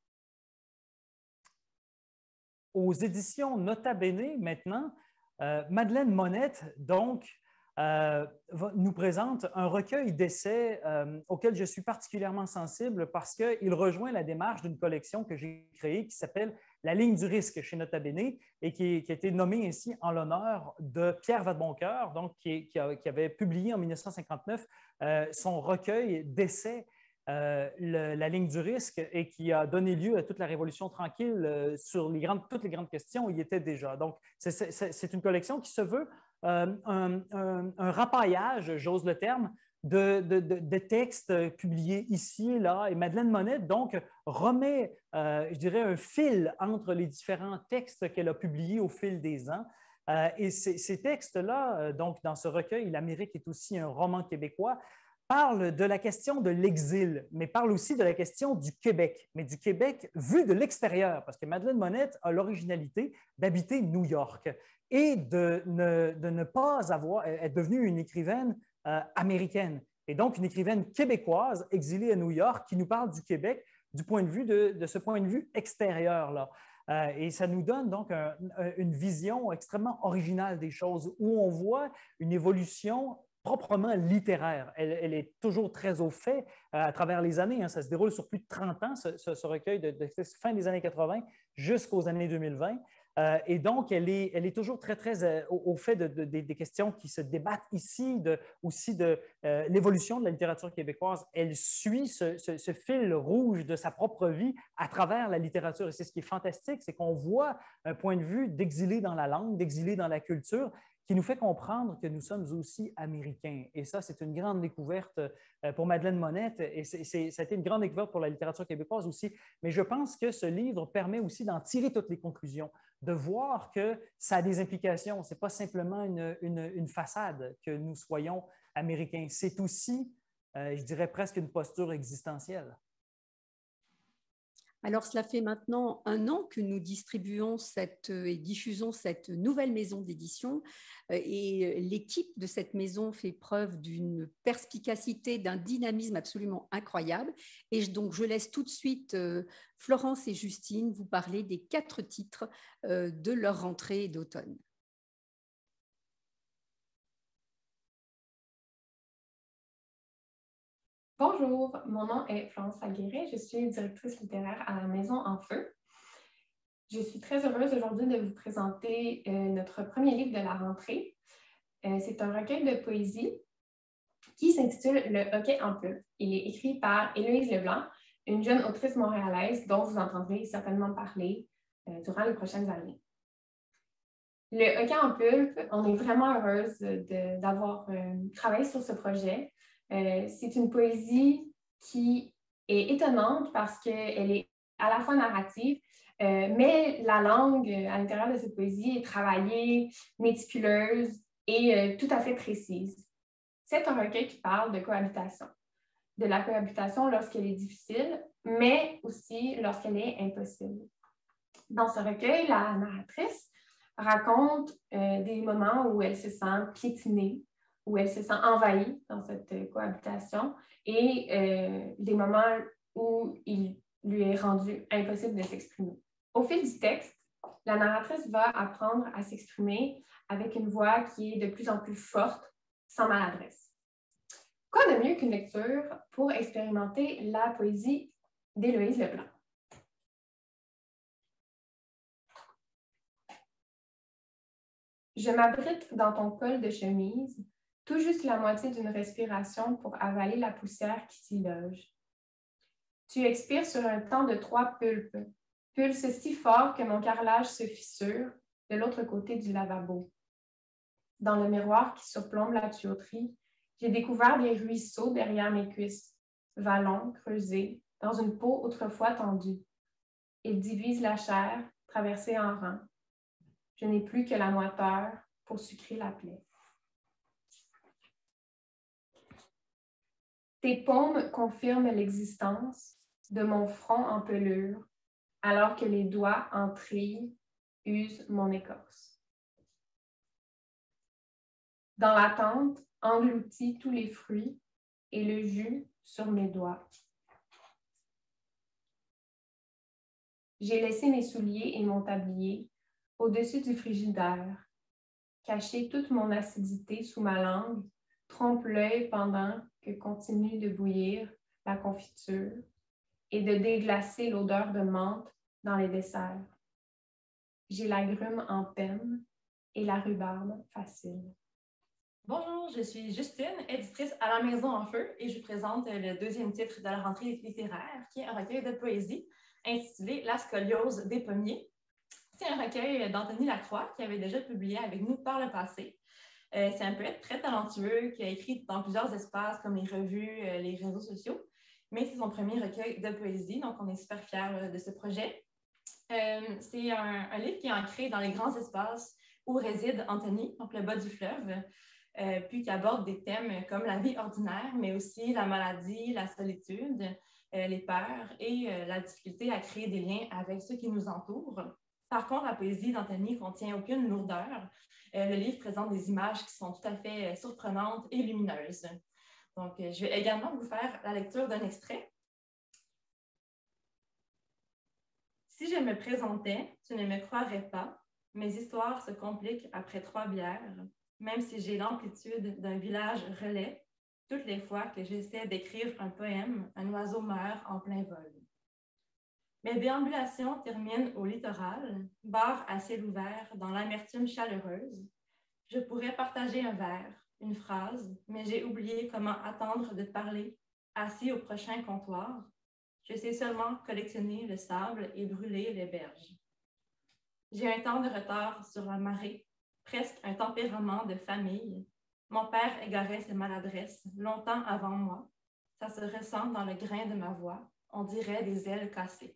Aux éditions Nota Bene, maintenant, Madeleine Monette, donc, nous présente un recueil d'essais auquel je suis particulièrement sensible parce qu'il rejoint la démarche d'une collection que j'ai créée qui s'appelle La ligne du risque chez Nota Bene et qui a été nommée ainsi en l'honneur de Pierre Vadeboncoeur, donc qui avait publié en 1959 son recueil d'essais La ligne du risque et qui a donné lieu à toute la Révolution tranquille sur toutes les grandes questions où il était déjà. Donc, c'est une collection qui se veut un rapaillage, j'ose le terme, de textes publiés ici et là. Et Madeleine Monette, donc, remet, je dirais, un fil entre les différents textes qu'elle a publiés au fil des ans. Et ces textes-là, donc, dans ce recueil, L'Amérique est aussi un roman québécois, parle de la question de l'exil, mais parle aussi de la question du Québec, mais du Québec vu de l'extérieur, parce que Madeleine Monette a l'originalité d'habiter New York et de ne pas avoir, est devenue une écrivaine américaine, et donc une écrivaine québécoise exilée à New York qui nous parle du Québec du point de vue de ce point de vue extérieur-là. Et ça nous donne donc une vision extrêmement originale des choses, où on voit une évolution proprement littéraire. Elle est toujours très au fait à travers les années. Ça se déroule sur plus de 30 ans, ce recueil de fin des années 80 jusqu'aux années 2020. Et donc, elle est toujours très, très au fait des questions qui se débattent ici, aussi de l'évolution de la littérature québécoise. Elle suit ce fil rouge de sa propre vie à travers la littérature. Et c'est ce qui est fantastique, c'est qu'on voit un point de vue d'exilé dans la langue, d'exilé dans la culture, qui nous fait comprendre que nous sommes aussi américains. Et ça, c'est une grande découverte pour Madeleine Monette, et ça a été une grande découverte pour la littérature québécoise aussi. Mais je pense que ce livre permet aussi d'en tirer toutes les conclusions, de voir que ça a des implications. Ce n'est pas simplement une façade que nous soyons américains. C'est aussi, je dirais, presque une posture existentielle. Alors, cela fait maintenant 1 an que nous distribuons et diffusons cette nouvelle maison d'édition, et l'équipe de cette maison fait preuve d'une perspicacité, d'un dynamisme absolument incroyable. Et donc, je laisse tout de suite Florence et Justine vous parler des 4 titres de leur rentrée d'automne. Bonjour, mon nom est Florence Laguerre, je suis directrice littéraire à la Maison en Feu. Je suis très heureuse aujourd'hui de vous présenter notre premier livre de la rentrée. C'est un recueil de poésie qui s'intitule « Le hoquet en pulpe ». Il est écrit par Héloïse Leblanc, une jeune autrice montréalaise dont vous entendrez certainement parler durant les prochaines années. Le hoquet en pulpe, on est vraiment heureuse d'avoir travaillé sur ce projet. C'est une poésie qui est étonnante parce qu'elle est à la fois narrative, mais la langue à l'intérieur de cette poésie est travaillée, méticuleuse et tout à fait précise. C'est un recueil qui parle de cohabitation. De la cohabitation lorsqu'elle est difficile, mais aussi lorsqu'elle est impossible. Dans ce recueil, la narratrice raconte des moments où elle se sent piétinée, où elle se sent envahie dans cette cohabitation, et des moments où il lui est rendu impossible de s'exprimer. Au fil du texte, la narratrice va apprendre à s'exprimer avec une voix qui est de plus en plus forte, sans maladresse. Quoi de mieux qu'une lecture pour expérimenter la poésie d'Héloïse Leblanc? Je m'abrite dans ton col de chemise, tout juste la moitié d'une respiration pour avaler la poussière qui s'y loge. Tu expires sur un temps de 3 pulpes, pulse si fort que mon carrelage se fissure de l'autre côté du lavabo. Dans le miroir qui surplombe la tuyauterie, j'ai découvert des ruisseaux derrière mes cuisses, vallons creusés dans une peau autrefois tendue. Ils divisent la chair, traversée en rang. Je n'ai plus que la moiteur pour sucrer la plaie. Tes paumes confirment l'existence de mon front en pelure, alors que les doigts en trille usent mon écorce. Dans l'attente, engloutis tous les fruits et le jus sur mes doigts. J'ai laissé mes souliers et mon tablier au-dessus du frigidaire, caché toute mon acidité sous ma langue, trompe l'œil pendant que continue de bouillir la confiture et de déglacer l'odeur de menthe dans les desserts. J'ai l'agrume en peine et la rhubarbe facile. Bonjour, je suis Justine, éditrice à la Maison en Feu, et je présente le 2e titre de la rentrée littéraire, qui est un recueil de poésie intitulé « La scoliose des pommiers ». C'est un recueil d'Anthony Lacroix qui avait déjà publié avec nous par le passé. C'est un poète très talentueux qui a écrit dans plusieurs espaces comme les revues, les réseaux sociaux, mais c'est son premier recueil de poésie, donc on est super fiers de ce projet. C'est un livre qui est ancré dans les grands espaces où réside Anthony, donc le bas du fleuve, puis qui aborde des thèmes comme la vie ordinaire, mais aussi la maladie, la solitude, les peurs et la difficulté à créer des liens avec ceux qui nous entourent. Par contre, la poésie d'Anthony ne contient aucune lourdeur. Le livre présente des images qui sont tout à fait surprenantes et lumineuses. Donc, je vais également vous faire la lecture d'un extrait. Si je me présentais, tu ne me croirais pas. Mes histoires se compliquent après 3 bières. Même si j'ai l'amplitude d'un village relais, toutes les fois que j'essaie d'écrire un poème, un oiseau meurt en plein vol. Mes déambulations terminent au littoral, bar à ciel ouvert dans l'amertume chaleureuse. Je pourrais partager un verre, une phrase, mais j'ai oublié comment attendre de parler, assis au prochain comptoir. Je sais seulement collectionner le sable et brûler les berges. J'ai un temps de retard sur la marée, presque un tempérament de famille. Mon père égarait ses maladresses longtemps avant moi. Ça se ressent dans le grain de ma voix. On dirait des ailes cassées.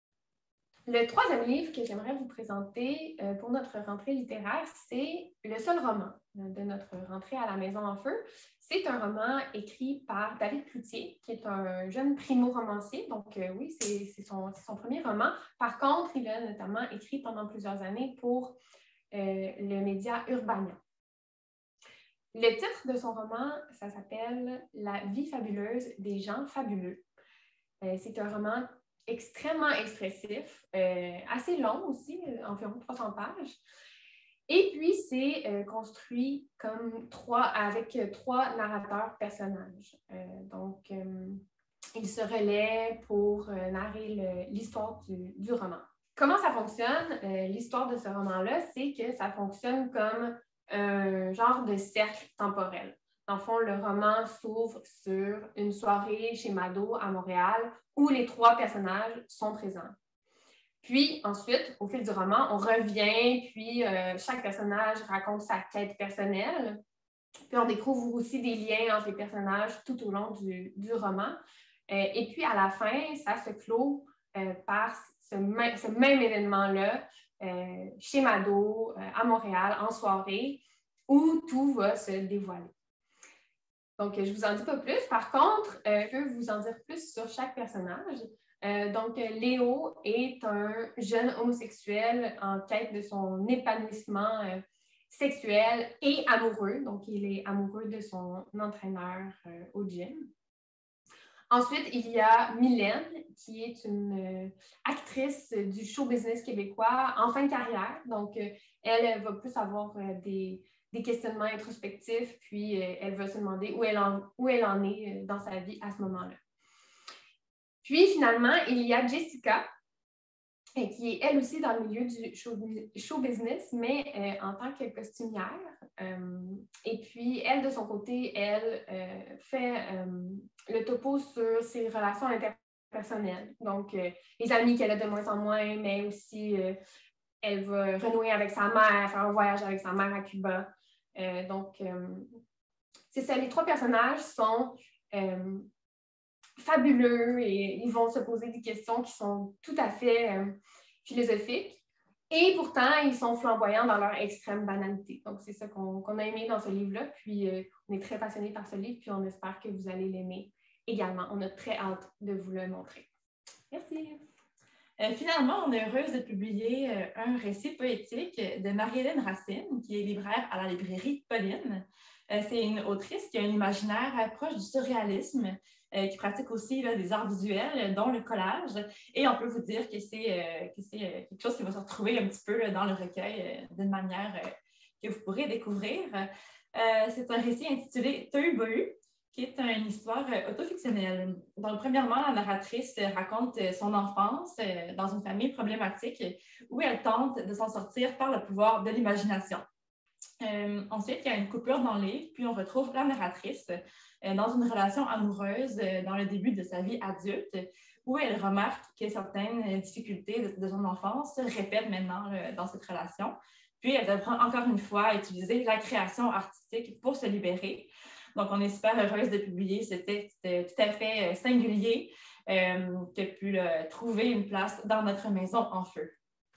Le troisième livre que j'aimerais vous présenter pour notre rentrée littéraire, c'est le seul roman de notre rentrée à la Maison en Feu. C'est un roman écrit par David Cloutier, qui est un jeune primo-romancier. Donc oui, c'est son premier roman. Par contre, il a notamment écrit pendant plusieurs années pour le média Urbania. Le titre de son roman, ça s'appelle « La vie fabuleuse des gens fabuleux ». C'est un roman extrêmement expressif, assez long aussi, environ 300 pages. Et puis, c'est construit avec trois narrateurs personnages. Donc, ils se relaient pour narrer l'histoire du roman. Comment ça fonctionne? L'histoire de ce roman-là, c'est que ça fonctionne comme un genre de cercle temporel. Dans le fond, le roman s'ouvre sur une soirée chez Mado à Montréal où les trois personnages sont présents. Puis ensuite, au fil du roman, on revient, puis chaque personnage raconte sa quête personnelle. Puis on découvre aussi des liens entre les personnages tout au long du roman. Et puis à la fin, ça se clôt par ce même événement-là chez Mado, à Montréal, en soirée, où tout va se dévoiler. Donc, je ne vous en dis pas plus. Par contre, je peux vous en dire plus sur chaque personnage. Donc, Léo est un jeune homosexuel en quête de son épanouissement sexuel et amoureux. Donc, il est amoureux de son entraîneur au gym. Ensuite, il y a Mylène, qui est une actrice du show business québécois en fin de carrière. Donc, elle va plus avoir des questionnements introspectifs, puis elle va se demander où elle en est dans sa vie à ce moment-là. Puis, finalement, il y a Jessica, qui est elle aussi dans le milieu du show business, mais en tant que costumière. Et puis, elle, de son côté, elle fait le topo sur ses relations interpersonnelles. Donc, les amis qu'elle a de moins en moins, mais aussi, elle va renouer avec sa mère, faire un voyage avec sa mère à Cuba. Donc, c'est ça, les trois personnages sont fabuleux et ils vont se poser des questions qui sont tout à fait philosophiques. Et pourtant, ils sont flamboyants dans leur extrême banalité. Donc, c'est ça qu'on a aimé dans ce livre-là. Puis, on est très passionnés par ce livre, puis on espère que vous allez l'aimer également. On a très hâte de vous le montrer. Merci. Finalement, on est heureuse de publier un récit poétique de Marie-Hélène Racine, qui est libraire à la librairie Pauline. C'est une autrice qui a un imaginaire proche du surréalisme, qui pratique aussi des arts visuels, dont le collage. Et on peut vous dire que c'est quelque chose qui va se retrouver un petit peu dans le recueil d'une manière que vous pourrez découvrir. C'est un récit intitulé Tohu-Bohu, qui est une histoire autofictionnelle. Donc, premièrement, la narratrice raconte son enfance dans une famille problématique où elle tente de s'en sortir par le pouvoir de l'imagination. Ensuite, il y a une coupure dans le livre, puis on retrouve la narratrice dans une relation amoureuse dans le début de sa vie adulte, où elle remarque que certaines difficultés de son enfance se répètent maintenant dans cette relation. Puis, elle devra encore une fois utiliser la création artistique pour se libérer. Donc, on est super heureuse de publier ce texte tout à fait singulier qui a pu trouver une place dans notre Maison en Feu.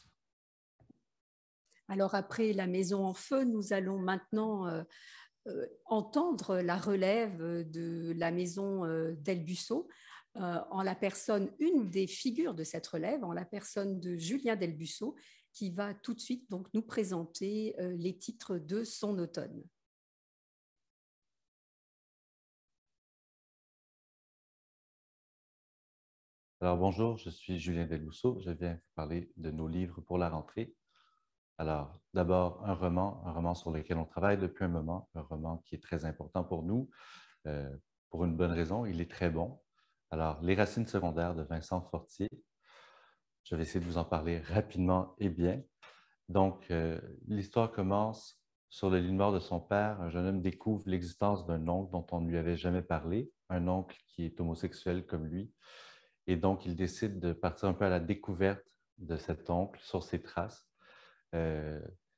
Alors, après la Maison en Feu, nous allons maintenant entendre la relève de la Maison Delbusso en la personne, une des figures de cette relève, en la personne de Julien Delbusso, qui va tout de suite donc nous présenter les titres de son automne. Alors bonjour, je suis Julien Delbusso, je viens vous parler de nos livres pour la rentrée. Alors d'abord un roman sur lequel on travaille depuis un moment, un roman qui est très important pour nous, pour une bonne raison, il est très bon. Alors Les racines secondaires de Vincent Fortier, je vais essayer de vous en parler rapidement et bien. Donc l'histoire commence sur le lit de mort de son père, un jeune homme découvre l'existence d'un oncle dont on ne lui avait jamais parlé, un oncle qui est homosexuel comme lui. Et donc, il décide de partir un peu à la découverte de cet oncle sur ses traces.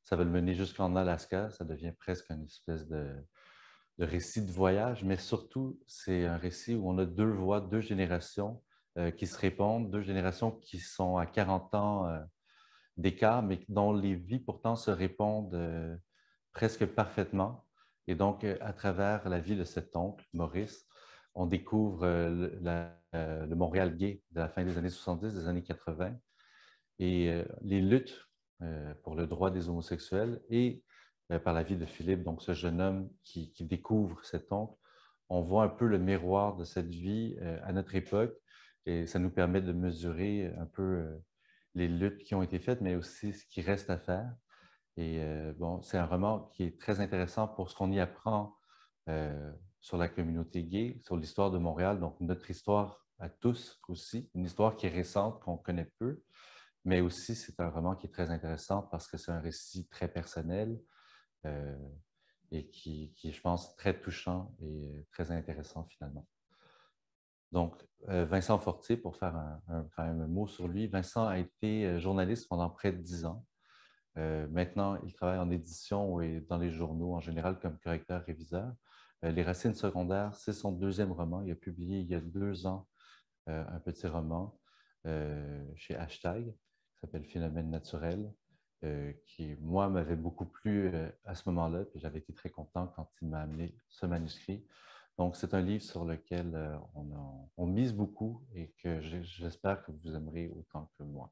Ça va le mener jusqu'en Alaska. Ça devient presque une espèce de récit de voyage, mais surtout, c'est un récit où on a deux voix, deux générations qui se répondent, deux générations qui sont à 40 ans d'écart, mais dont les vies pourtant se répondent presque parfaitement. Et donc, à travers la vie de cet oncle, Maurice, on découvre le Montréal gay de la fin des années 70, des années 80, et les luttes pour le droit des homosexuels et par la vie de Philippe, donc ce jeune homme qui découvre cet oncle. On voit un peu le miroir de cette vie à notre époque et ça nous permet de mesurer un peu les luttes qui ont été faites, mais aussi ce qui reste à faire. Et bon, c'est un roman qui est très intéressant pour ce qu'on y apprend sur la communauté gay, sur l'histoire de Montréal, donc notre histoire à tous aussi, une histoire qui est récente, qu'on connaît peu, mais aussi c'est un roman qui est très intéressant parce que c'est un récit très personnel et qui, je pense, très touchant et très intéressant finalement. Donc, Vincent Fortier, pour faire quand même un mot sur lui, Vincent a été journaliste pendant près de 10 ans. Maintenant, il travaille en édition et dans les journaux en général comme correcteur-réviseur. Les Racines secondaires, c'est son deuxième roman. Il a publié il y a 2 ans un petit roman chez Hashtag, qui s'appelle Phénomène naturel, qui, moi, m'avait beaucoup plu à ce moment-là. J'avais été très content quand il m'a amené ce manuscrit. Donc, c'est un livre sur lequel on mise beaucoup et que j'espère que vous aimerez autant que moi.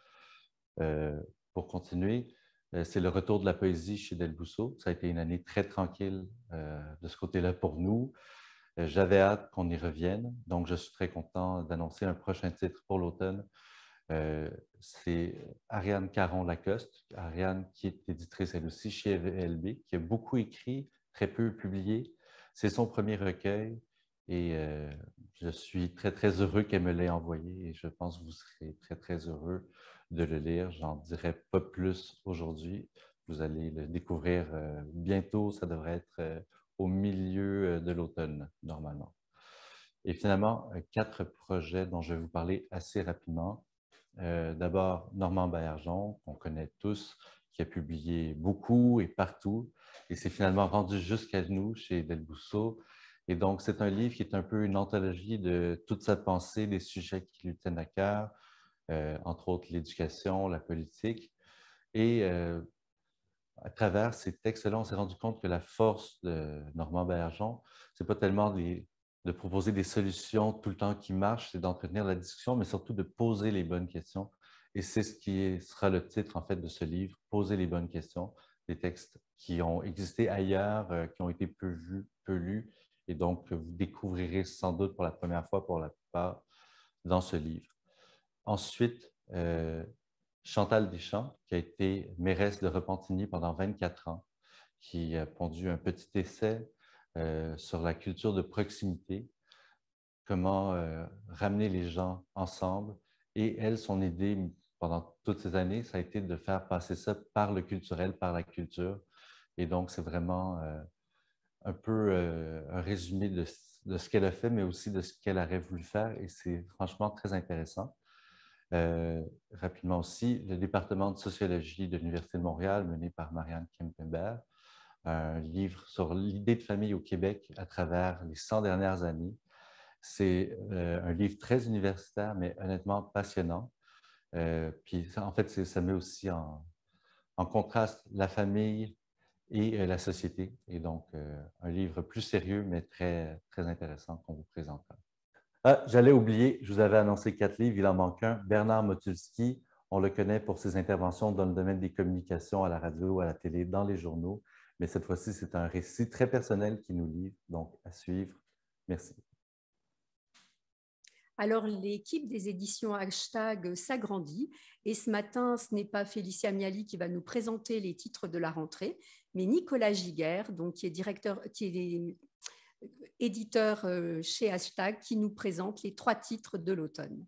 Pour continuer, c'est le retour de la poésie chez Delbousseau. Ça a été une année très tranquille de ce côté-là pour nous. J'avais hâte qu'on y revienne, donc je suis très content d'annoncer un prochain titre pour l'automne. C'est Ariane Caron-Lacoste, Ariane qui est éditrice elle aussi chez ELB, qui a beaucoup écrit, très peu publié. C'est son premier recueil et je suis très, très heureux qu'elle me l'ait envoyé et je pense que vous serez très, très heureux de le lire. J'en dirai pas plus aujourd'hui. Vous allez le découvrir bientôt. Ça devrait être au milieu de l'automne, normalement. Et finalement, 4 projets dont je vais vous parler assez rapidement. D'abord, Normand Baillargeon, qu'on connaît tous, qui a publié beaucoup et partout. Et c'est finalement rendu jusqu'à nous chez Delbousseau. Et donc, c'est un livre qui est un peu une anthologie de toute sa pensée, des sujets qui lui tiennent à cœur, entre autres l'éducation, la politique. Et à travers ces textes-là, on s'est rendu compte que la force de Normand Baillargeon, ce n'est pas tellement de proposer des solutions tout le temps qui marchent, c'est d'entretenir la discussion, mais surtout de poser les bonnes questions. Et c'est ce qui sera le titre, en fait, de ce livre, « Poser les bonnes questions », des textes qui ont existé ailleurs, qui ont été peu vus, peu lus, et donc vous découvrirez sans doute pour la première fois, pour la plupart, dans ce livre. Ensuite, Chantal Deschamps, qui a été mairesse de Repentigny pendant 24 ans, qui a pondu un petit essai sur la culture de proximité, comment ramener les gens ensemble. Et elle, son idée pendant toutes ces années, ça a été de faire passer ça par le culturel, par la culture. Et donc, c'est vraiment un peu un résumé de ce qu'elle a fait, mais aussi de ce qu'elle aurait voulu faire. Et c'est franchement très intéressant. Rapidement aussi, le département de sociologie de l'Université de Montréal, mené par Marianne Kempenberg, un livre sur l'idée de famille au Québec à travers les 100 dernières années. C'est un livre très universitaire, mais honnêtement passionnant. Puis en fait, ça met aussi en contraste la famille et la société. Et donc, un livre plus sérieux, mais très, très intéressant qu'on vous présentera. Ah, j'allais oublier, je vous avais annoncé 4 livres, il en manque un. Bernard Motulski, on le connaît pour ses interventions dans le domaine des communications à la radio, à la télé, dans les journaux. Mais cette fois-ci, c'est un récit très personnel qui nous livre, donc à suivre. Merci. Alors, l'équipe des éditions Hashtag s'agrandit et ce matin, ce n'est pas Félicia Miali qui va nous présenter les titres de la rentrée, mais Nicolas Giguère, donc, qui est éditeur chez Hashtag, qui nous présente les 3 titres de l'automne.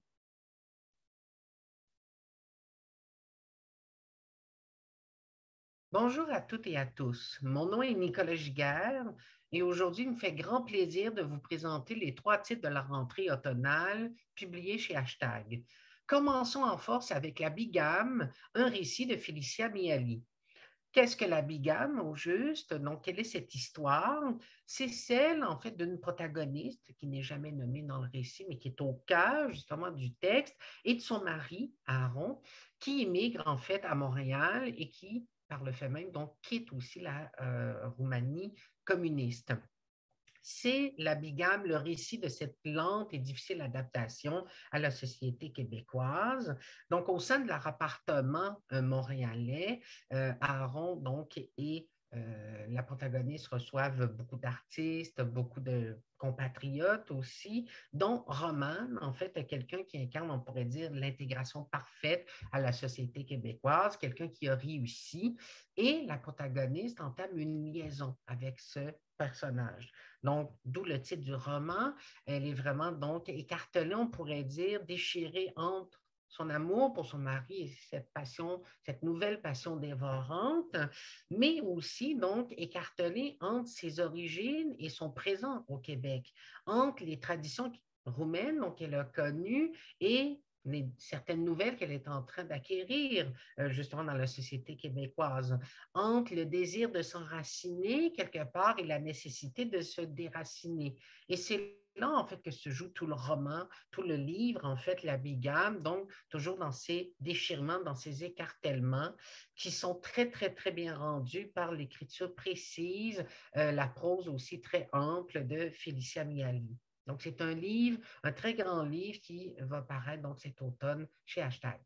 Bonjour à toutes et à tous. Mon nom est Nicolas Giguère et aujourd'hui, il me fait grand plaisir de vous présenter les 3 titres de la rentrée automnale publiés chez Hashtag. Commençons en force avec La Bigame, un récit de Félicia Miali. Qu'est-ce que la bigame, au juste? Donc, quelle est cette histoire? C'est celle, en fait, d'une protagoniste qui n'est jamais nommée dans le récit, mais qui est au cœur, justement, du texte, et de son mari, Aaron, qui émigre, en fait, à Montréal et qui, par le fait même, donc, quitte aussi la Roumanie communiste. C'est la bigame, le récit de cette lente et difficile adaptation à la société québécoise. Donc, au sein de leur appartement montréalais, Aaron donc, et la protagoniste reçoivent beaucoup d'artistes, beaucoup de compatriotes aussi, dont Romane, en fait, quelqu'un qui incarne, on pourrait dire, l'intégration parfaite à la société québécoise, quelqu'un qui a réussi, et la protagoniste entame une liaison avec ce personnage. Donc, d'où le titre du roman. Elle est vraiment donc écartelée, on pourrait dire, déchirée entre son amour pour son mari et cette passion, cette nouvelle passion dévorante, mais aussi donc écartelée entre ses origines et son présent au Québec, entre les traditions roumaines qu'elle a connues et certaines nouvelles qu'elle est en train d'acquérir justement dans la société québécoise, entre le désir de s'enraciner quelque part et la nécessité de se déraciner. Et c'est là, en fait, que se joue tout le roman, tout le livre, en fait, la bigame, donc toujours dans ces déchirements, dans ces écartèlements qui sont très, très, très bien rendus par l'écriture précise, la prose aussi très ample de Félicia Miali. Donc, c'est un livre, un très grand livre qui va paraître donc cet automne chez Hashtag.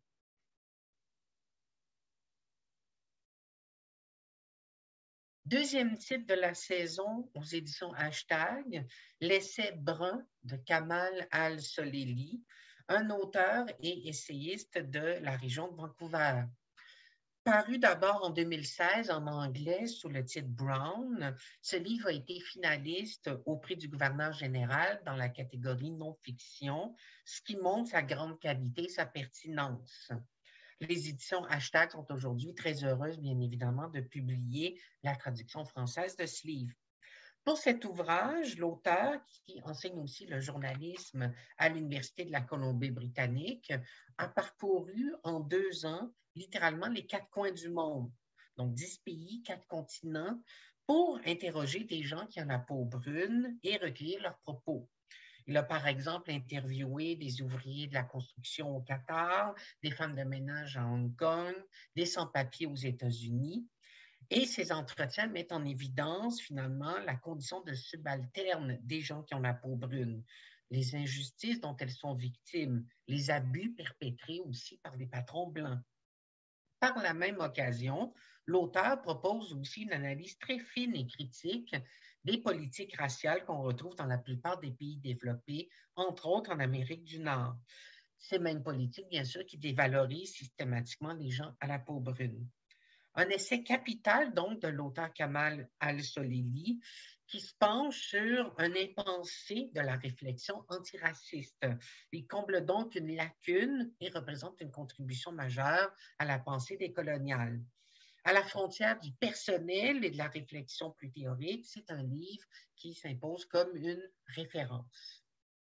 Deuxième titre de la saison aux éditions Hashtag, L'essai brun de Kamal Al-Soleli, un auteur et essayiste de la région de Vancouver. Paru d'abord en 2016 en anglais sous le titre Brown, ce livre a été finaliste au prix du gouverneur général dans la catégorie non-fiction, ce qui montre sa grande qualité et sa pertinence. Les éditions Hashtag sont aujourd'hui très heureuses, bien évidemment, de publier la traduction française de ce livre. Pour cet ouvrage, l'auteur, qui enseigne aussi le journalisme à l'Université de la Colombie-Britannique, a parcouru en 2 ans littéralement les 4 coins du monde, donc 10 pays, 4 continents, pour interroger des gens qui ont la peau brune et recueillir leurs propos. Il a par exemple interviewé des ouvriers de la construction au Qatar, des femmes de ménage à Hong Kong, des sans-papiers aux États-Unis. Et ces entretiens mettent en évidence finalement la condition de subalterne des gens qui ont la peau brune, les injustices dont elles sont victimes, les abus perpétrés aussi par les patrons blancs. Par la même occasion, l'auteur propose aussi une analyse très fine et critique des politiques raciales qu'on retrouve dans la plupart des pays développés, entre autres en Amérique du Nord. Ces mêmes politiques, bien sûr, qui dévalorisent systématiquement les gens à la peau brune. Un essai capital, donc, de l'auteur Kamal Al-Soleli, qui se penche sur un impensé de la réflexion antiraciste. Il comble donc une lacune et représente une contribution majeure à la pensée décoloniale. À la frontière du personnel et de la réflexion plus théorique, c'est un livre qui s'impose comme une référence.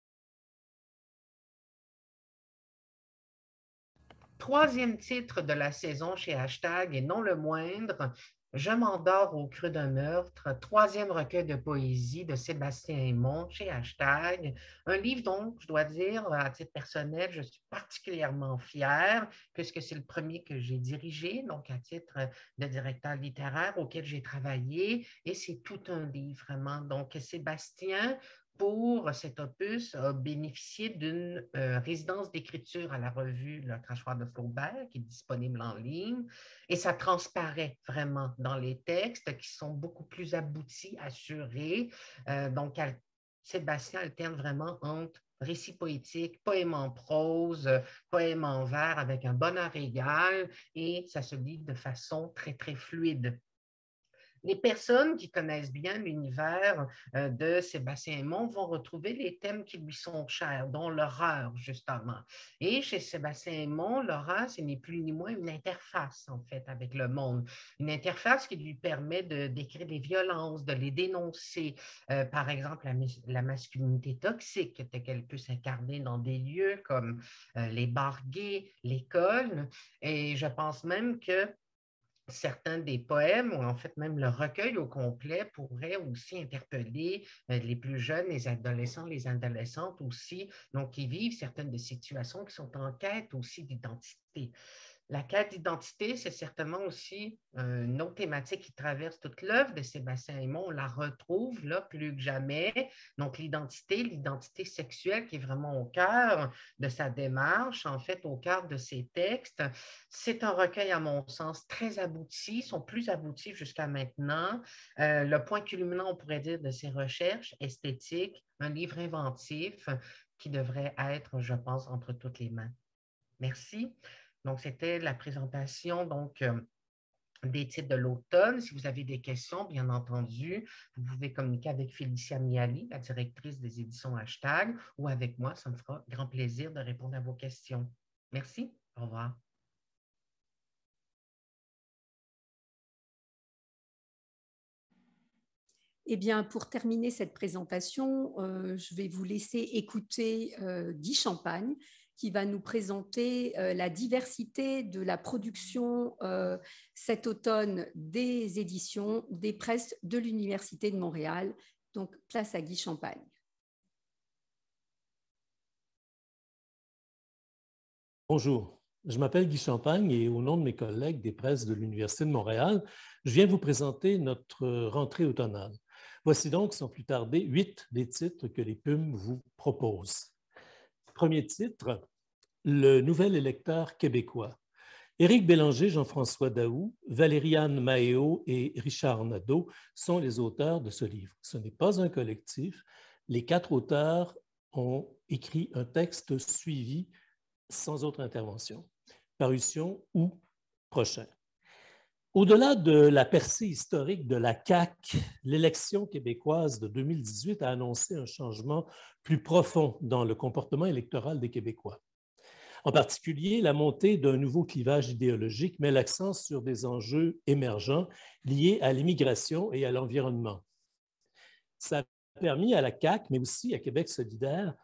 Troisième titre de la saison chez Hashtag, et non le moindre, Je m'endors au creux d'un meurtre, troisième recueil de poésie de Sébastien Aymon chez Hashtag, un livre dont, je dois dire, à titre personnel, je suis particulièrement fière, puisque c'est le premier que j'ai dirigé, donc à titre de directeur littéraire auquel j'ai travaillé, et c'est tout un livre, vraiment. Donc, Sébastien, pour cet opus, a bénéficié d'une résidence d'écriture à la revue Le Crachoir de Flaubert, qui est disponible en ligne, et ça transparaît vraiment dans les textes qui sont beaucoup plus aboutis, assurés. Donc, Sébastien alterne vraiment entre récit poétique, poème en prose, poème en vers avec un bonheur égal, et ça se lit de façon très, très fluide. Les personnes qui connaissent bien l'univers de Sébastien Aymon vont retrouver les thèmes qui lui sont chers, dont l'horreur, justement. Et chez Sébastien Aymon, l'horreur, ce n'est plus ni moins une interface, en fait, avec le monde. Une interface qui lui permet de décrire les violences, de les dénoncer. Par exemple, la masculinité toxique, telle qu'elle peut s'incarner dans des lieux comme les bars gays, l'école. Et je pense même que certains des poèmes, ou en fait même le recueil au complet, pourrait aussi interpeller les plus jeunes, les adolescents, les adolescentes aussi, donc qui vivent certaines des situations qui sont en quête aussi d'identité. La quête d'identité, c'est certainement aussi une autre thématique qui traverse toute l'œuvre de Sébastien Aymon. On la retrouve là plus que jamais. Donc, l'identité sexuelle qui est vraiment au cœur de sa démarche, en fait, au cœur de ses textes. C'est un recueil, à mon sens, très abouti. Ils sont plus aboutis jusqu'à maintenant. Le point culminant, on pourrait dire, de ses recherches esthétiques, un livre inventif qui devrait être, je pense, entre toutes les mains. Merci. Donc, c'était la présentation des titres de l'automne. Si vous avez des questions, bien entendu, vous pouvez communiquer avec Félicia Miali, la directrice des éditions Hashtag, ou avec moi. Ça me fera grand plaisir de répondre à vos questions. Merci. Au revoir. Eh bien, pour terminer cette présentation, je vais vous laisser écouter Guy Champagne, qui va nous présenter la diversité de la production cet automne des éditions des presses de l'Université de Montréal. Donc, place à Guy Champagne. Bonjour, je m'appelle Guy Champagne et au nom de mes collègues des presses de l'Université de Montréal, je viens vous présenter notre rentrée automnale. Voici donc, sans plus tarder, 8 des titres que les PUM vous proposent. Premier titre, le nouvel électeur québécois. Éric Bélanger, Jean-François Daou, Valériane Maheo et Richard Nadeau sont les auteurs de ce livre. Ce n'est pas un collectif. Les 4 auteurs ont écrit un texte suivi sans autre intervention. Parution août prochain. Au-delà de la percée historique de la CAQ, l'élection québécoise de 2018 a annoncé un changement plus profond dans le comportement électoral des Québécois. En particulier, la montée d'un nouveau clivage idéologique met l'accent sur des enjeux émergents liés à l'immigration et à l'environnement. Ça a permis à la CAQ, mais aussi à Québec solidaire,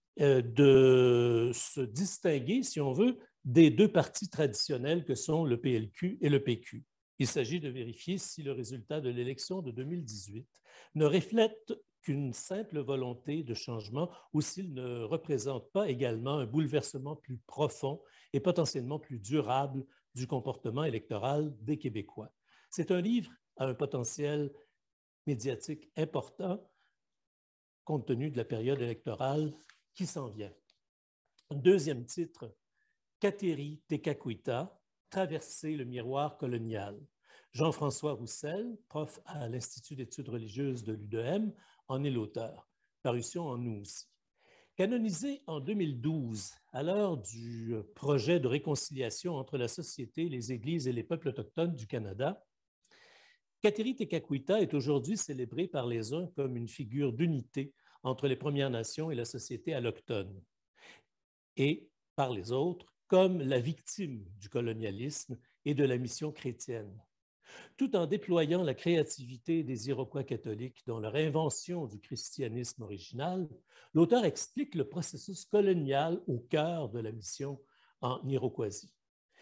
de se distinguer, si on veut, des 2 partis traditionnels que sont le PLQ et le PQ. Il s'agit de vérifier si le résultat de l'élection de 2018 ne reflète qu'une simple volonté de changement ou s'il ne représente pas également un bouleversement plus profond et potentiellement plus durable du comportement électoral des Québécois. C'est un livre à un potentiel médiatique important compte tenu de la période électorale qui s'en vient. Deuxième titre, Kateri Tekakwitha, Traverser le miroir colonial. Jean-François Roussel, prof à l'Institut d'études religieuses de l'UDM, en est l'auteur. Parution en août aussi. Canonisé en 2012, à l'heure du projet de réconciliation entre la société, les églises et les peuples autochtones du Canada, Kateri Tekakwitha est aujourd'hui célébré par les uns comme une figure d'unité entre les Premières Nations et la société allochtone, et par les autres comme la victime du colonialisme et de la mission chrétienne. Tout en déployant la créativité des Iroquois catholiques dans leur invention du christianisme original, l'auteur explique le processus colonial au cœur de la mission en Iroquoisie.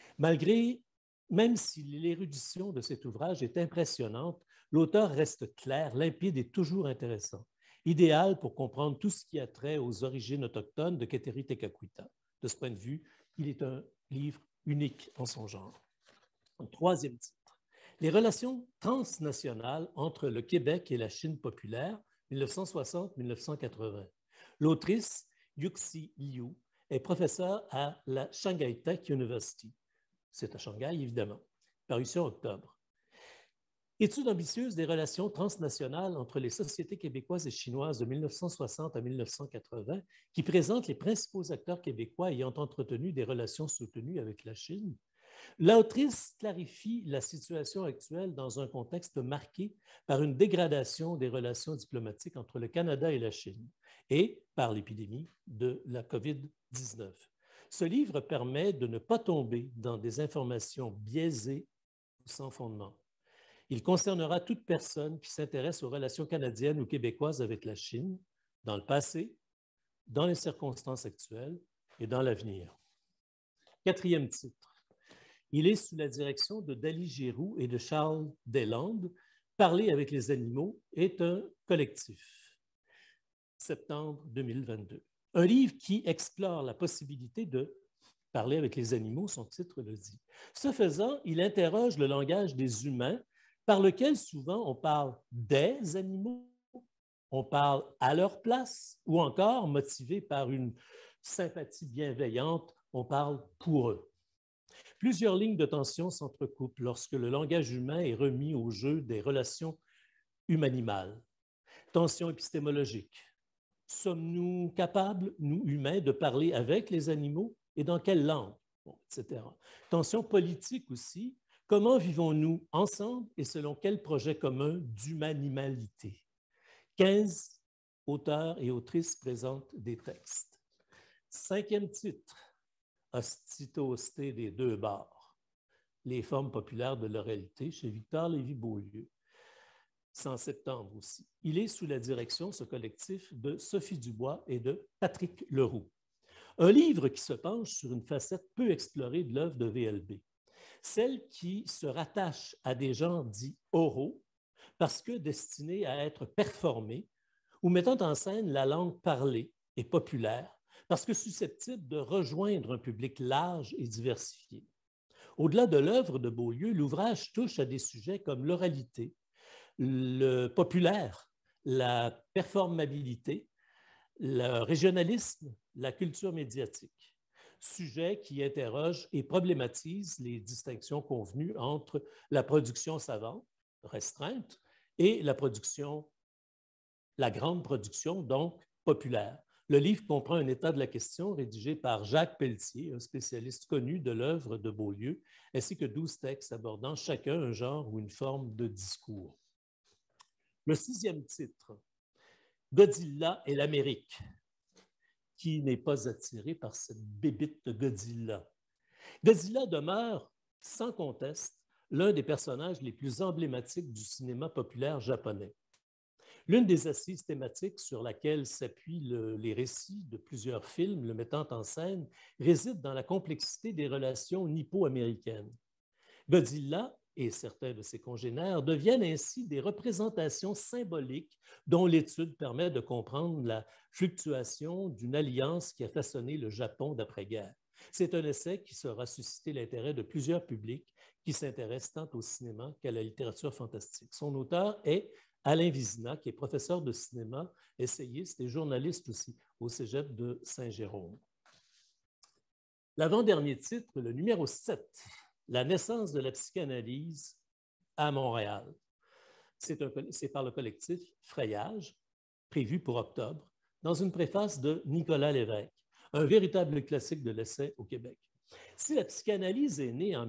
Même si l'érudition de cet ouvrage est impressionnante, l'auteur reste clair, limpide et toujours intéressant, idéal pour comprendre tout ce qui a trait aux origines autochtones de Kateri Tekakwitha. De ce point de vue, il est un livre unique en son genre. Troisième titre, les relations transnationales entre le Québec et la Chine populaire, 1960-1980. L'autrice, Yuxi Liu, est professeure à la Shanghai Tech University. C'est à Shanghai, évidemment. Parution octobre. Étude ambitieuse des relations transnationales entre les sociétés québécoises et chinoises de 1960 à 1980 qui présente les principaux acteurs québécois ayant entretenu des relations soutenues avec la Chine. L'autrice clarifie la situation actuelle dans un contexte marqué par une dégradation des relations diplomatiques entre le Canada et la Chine et par l'épidémie de la COVID-19. Ce livre permet de ne pas tomber dans des informations biaisées ou sans fondement. Il concernera toute personne qui s'intéresse aux relations canadiennes ou québécoises avec la Chine, dans le passé, dans les circonstances actuelles et dans l'avenir. Quatrième titre. Il est sous la direction de Dali Giroux et de Charles Deslandes. Parler avec les animaux est un collectif. Septembre 2022. Un livre qui explore la possibilité de parler avec les animaux, son titre le dit. Ce faisant, il interroge le langage des humains par lequel souvent on parle des animaux, on parle à leur place ou encore, motivé par une sympathie bienveillante, on parle pour eux. Plusieurs lignes de tension s'entrecoupent lorsque le langage humain est remis au jeu des relations humanimales. Tension épistémologique. Sommes-nous capables, nous humains, de parler avec les animaux et dans quelle langue, bon, etc. Tension politique aussi. Comment vivons-nous ensemble et selon quel projet commun d'humanimalité? 15 auteurs et autrices présentent des textes. 5e titre, Hostité des deux bords, les formes populaires de l'oralité chez Victor Lévy-Beaulieu. C'est en septembre aussi. Il est sous la direction, ce collectif, de Sophie Dubois et de Patrick Leroux. Un livre qui se penche sur une facette peu explorée de l'œuvre de VLB, celle qui se rattache à des genres dits oraux parce que destinés à être performés ou mettant en scène la langue parlée et populaire parce que susceptible de rejoindre un public large et diversifié. Au-delà de l'œuvre de Beaulieu, l'ouvrage touche à des sujets comme l'oralité, le populaire, la performabilité, le régionalisme, la culture médiatique. Sujet qui interroge et problématise les distinctions convenues entre la production savante, restreinte, et la grande production, donc populaire. Le livre comprend un état de la question rédigé par Jacques Pelletier, un spécialiste connu de l'œuvre de Beaulieu, ainsi que 12 textes abordant chacun un genre ou une forme de discours. Le 6e titre, Godzilla et l'Amérique. Qui n'est pas attiré par cette bébite de Godzilla? Godzilla demeure, sans conteste, l'un des personnages les plus emblématiques du cinéma populaire japonais. L'une des assises thématiques sur laquelle s'appuient les récits de plusieurs films le mettant en scène réside dans la complexité des relations nippo-américaines. Godzilla et certains de ses congénères deviennent ainsi des représentations symboliques dont l'étude permet de comprendre la fluctuation d'une alliance qui a façonné le Japon d'après-guerre. C'est un essai qui saura susciter l'intérêt de plusieurs publics qui s'intéressent tant au cinéma qu'à la littérature fantastique. Son auteur est Alain Vizina, qui est professeur de cinéma, essayiste et journaliste aussi au Cégep de Saint-Jérôme. L'avant-dernier titre, le numéro 7, La naissance de la psychanalyse à Montréal. C'est par le collectif Frayage, prévu pour octobre, dans une préface de Nicolas Lévesque, un véritable classique de l'essai au Québec. Si la psychanalyse est née en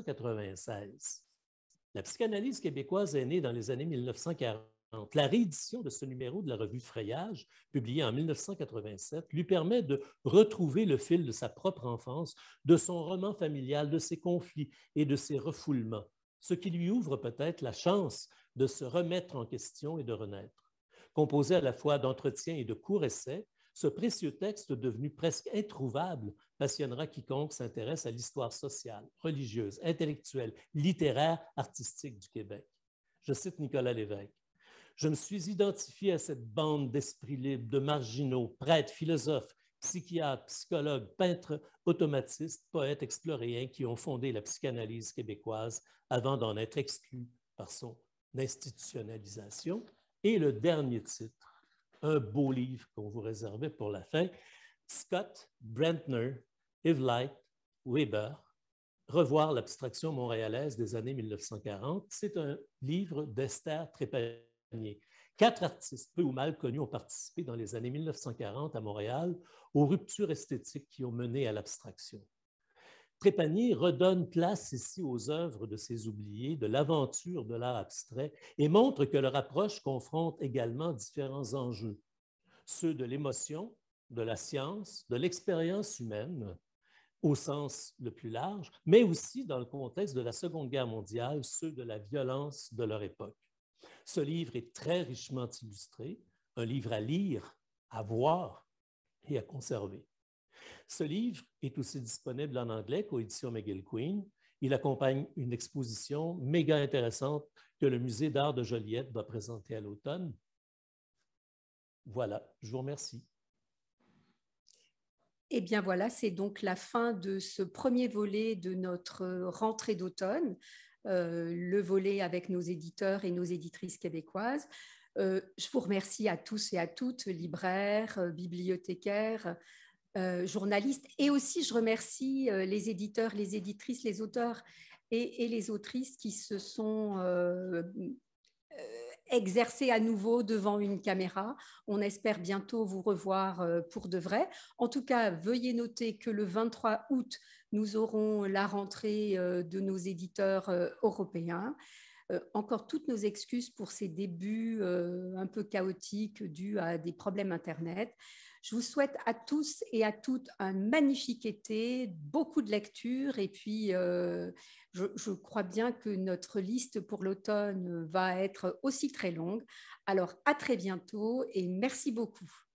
1896, la psychanalyse québécoise est née dans les années 1940. La réédition de ce numéro de la revue Frayage, publiée en 1987, lui permet de retrouver le fil de sa propre enfance, de son roman familial, de ses conflits et de ses refoulements, ce qui lui ouvre peut-être la chance de se remettre en question et de renaître. Composé à la fois d'entretiens et de courts essais, ce précieux texte devenu presque introuvable passionnera quiconque s'intéresse à l'histoire sociale, religieuse, intellectuelle, littéraire, artistique du Québec. Je cite Nicolas Lévesque. Je me suis identifié à cette bande d'esprits libres, de marginaux, prêtres, philosophes, psychiatres, psychologues, peintres, automatistes, poètes exploréens qui ont fondé la psychanalyse québécoise avant d'en être exclus par son institutionnalisation. Et le dernier titre, un beau livre qu'on vous réservait pour la fin, Scott, Brentner, Evelyn, Weber, Revoir l'abstraction montréalaise des années 1940. C'est un livre d'Esther Trépanier. 4 artistes peu ou mal connus ont participé dans les années 1940 à Montréal aux ruptures esthétiques qui ont mené à l'abstraction. Trépanier redonne place ici aux œuvres de ces oubliés, de l'aventure de l'art abstrait et montre que leur approche confronte également différents enjeux, ceux de l'émotion, de la science, de l'expérience humaine, au sens le plus large, mais aussi dans le contexte de la Seconde Guerre mondiale, ceux de la violence de leur époque. Ce livre est très richement illustré, un livre à lire, à voir et à conserver. Ce livre est aussi disponible en anglais, coédition McGill-Queen, Il accompagne une exposition méga intéressante que le Musée d'art de Joliette va présenter à l'automne. Voilà, je vous remercie. Eh bien voilà, c'est donc la fin de ce premier volet de notre rentrée d'automne, le volet avec nos éditeurs et nos éditrices québécoises. Je vous remercie à tous et à toutes, libraires, bibliothécaires, journalistes, et aussi je remercie les éditeurs, les éditrices, les auteurs et les autrices qui se sont exercer à nouveau devant une caméra. On espère bientôt vous revoir pour de vrai. En tout cas, veuillez noter que le 23 août, nous aurons la rentrée de nos éditeurs européens. Encore toutes nos excuses pour ces débuts un peu chaotiques dus à des problèmes Internet. Je vous souhaite à tous et à toutes un magnifique été, beaucoup de lectures et puis je crois bien que notre liste pour l'automne va être aussi très longue. Alors à très bientôt et merci beaucoup.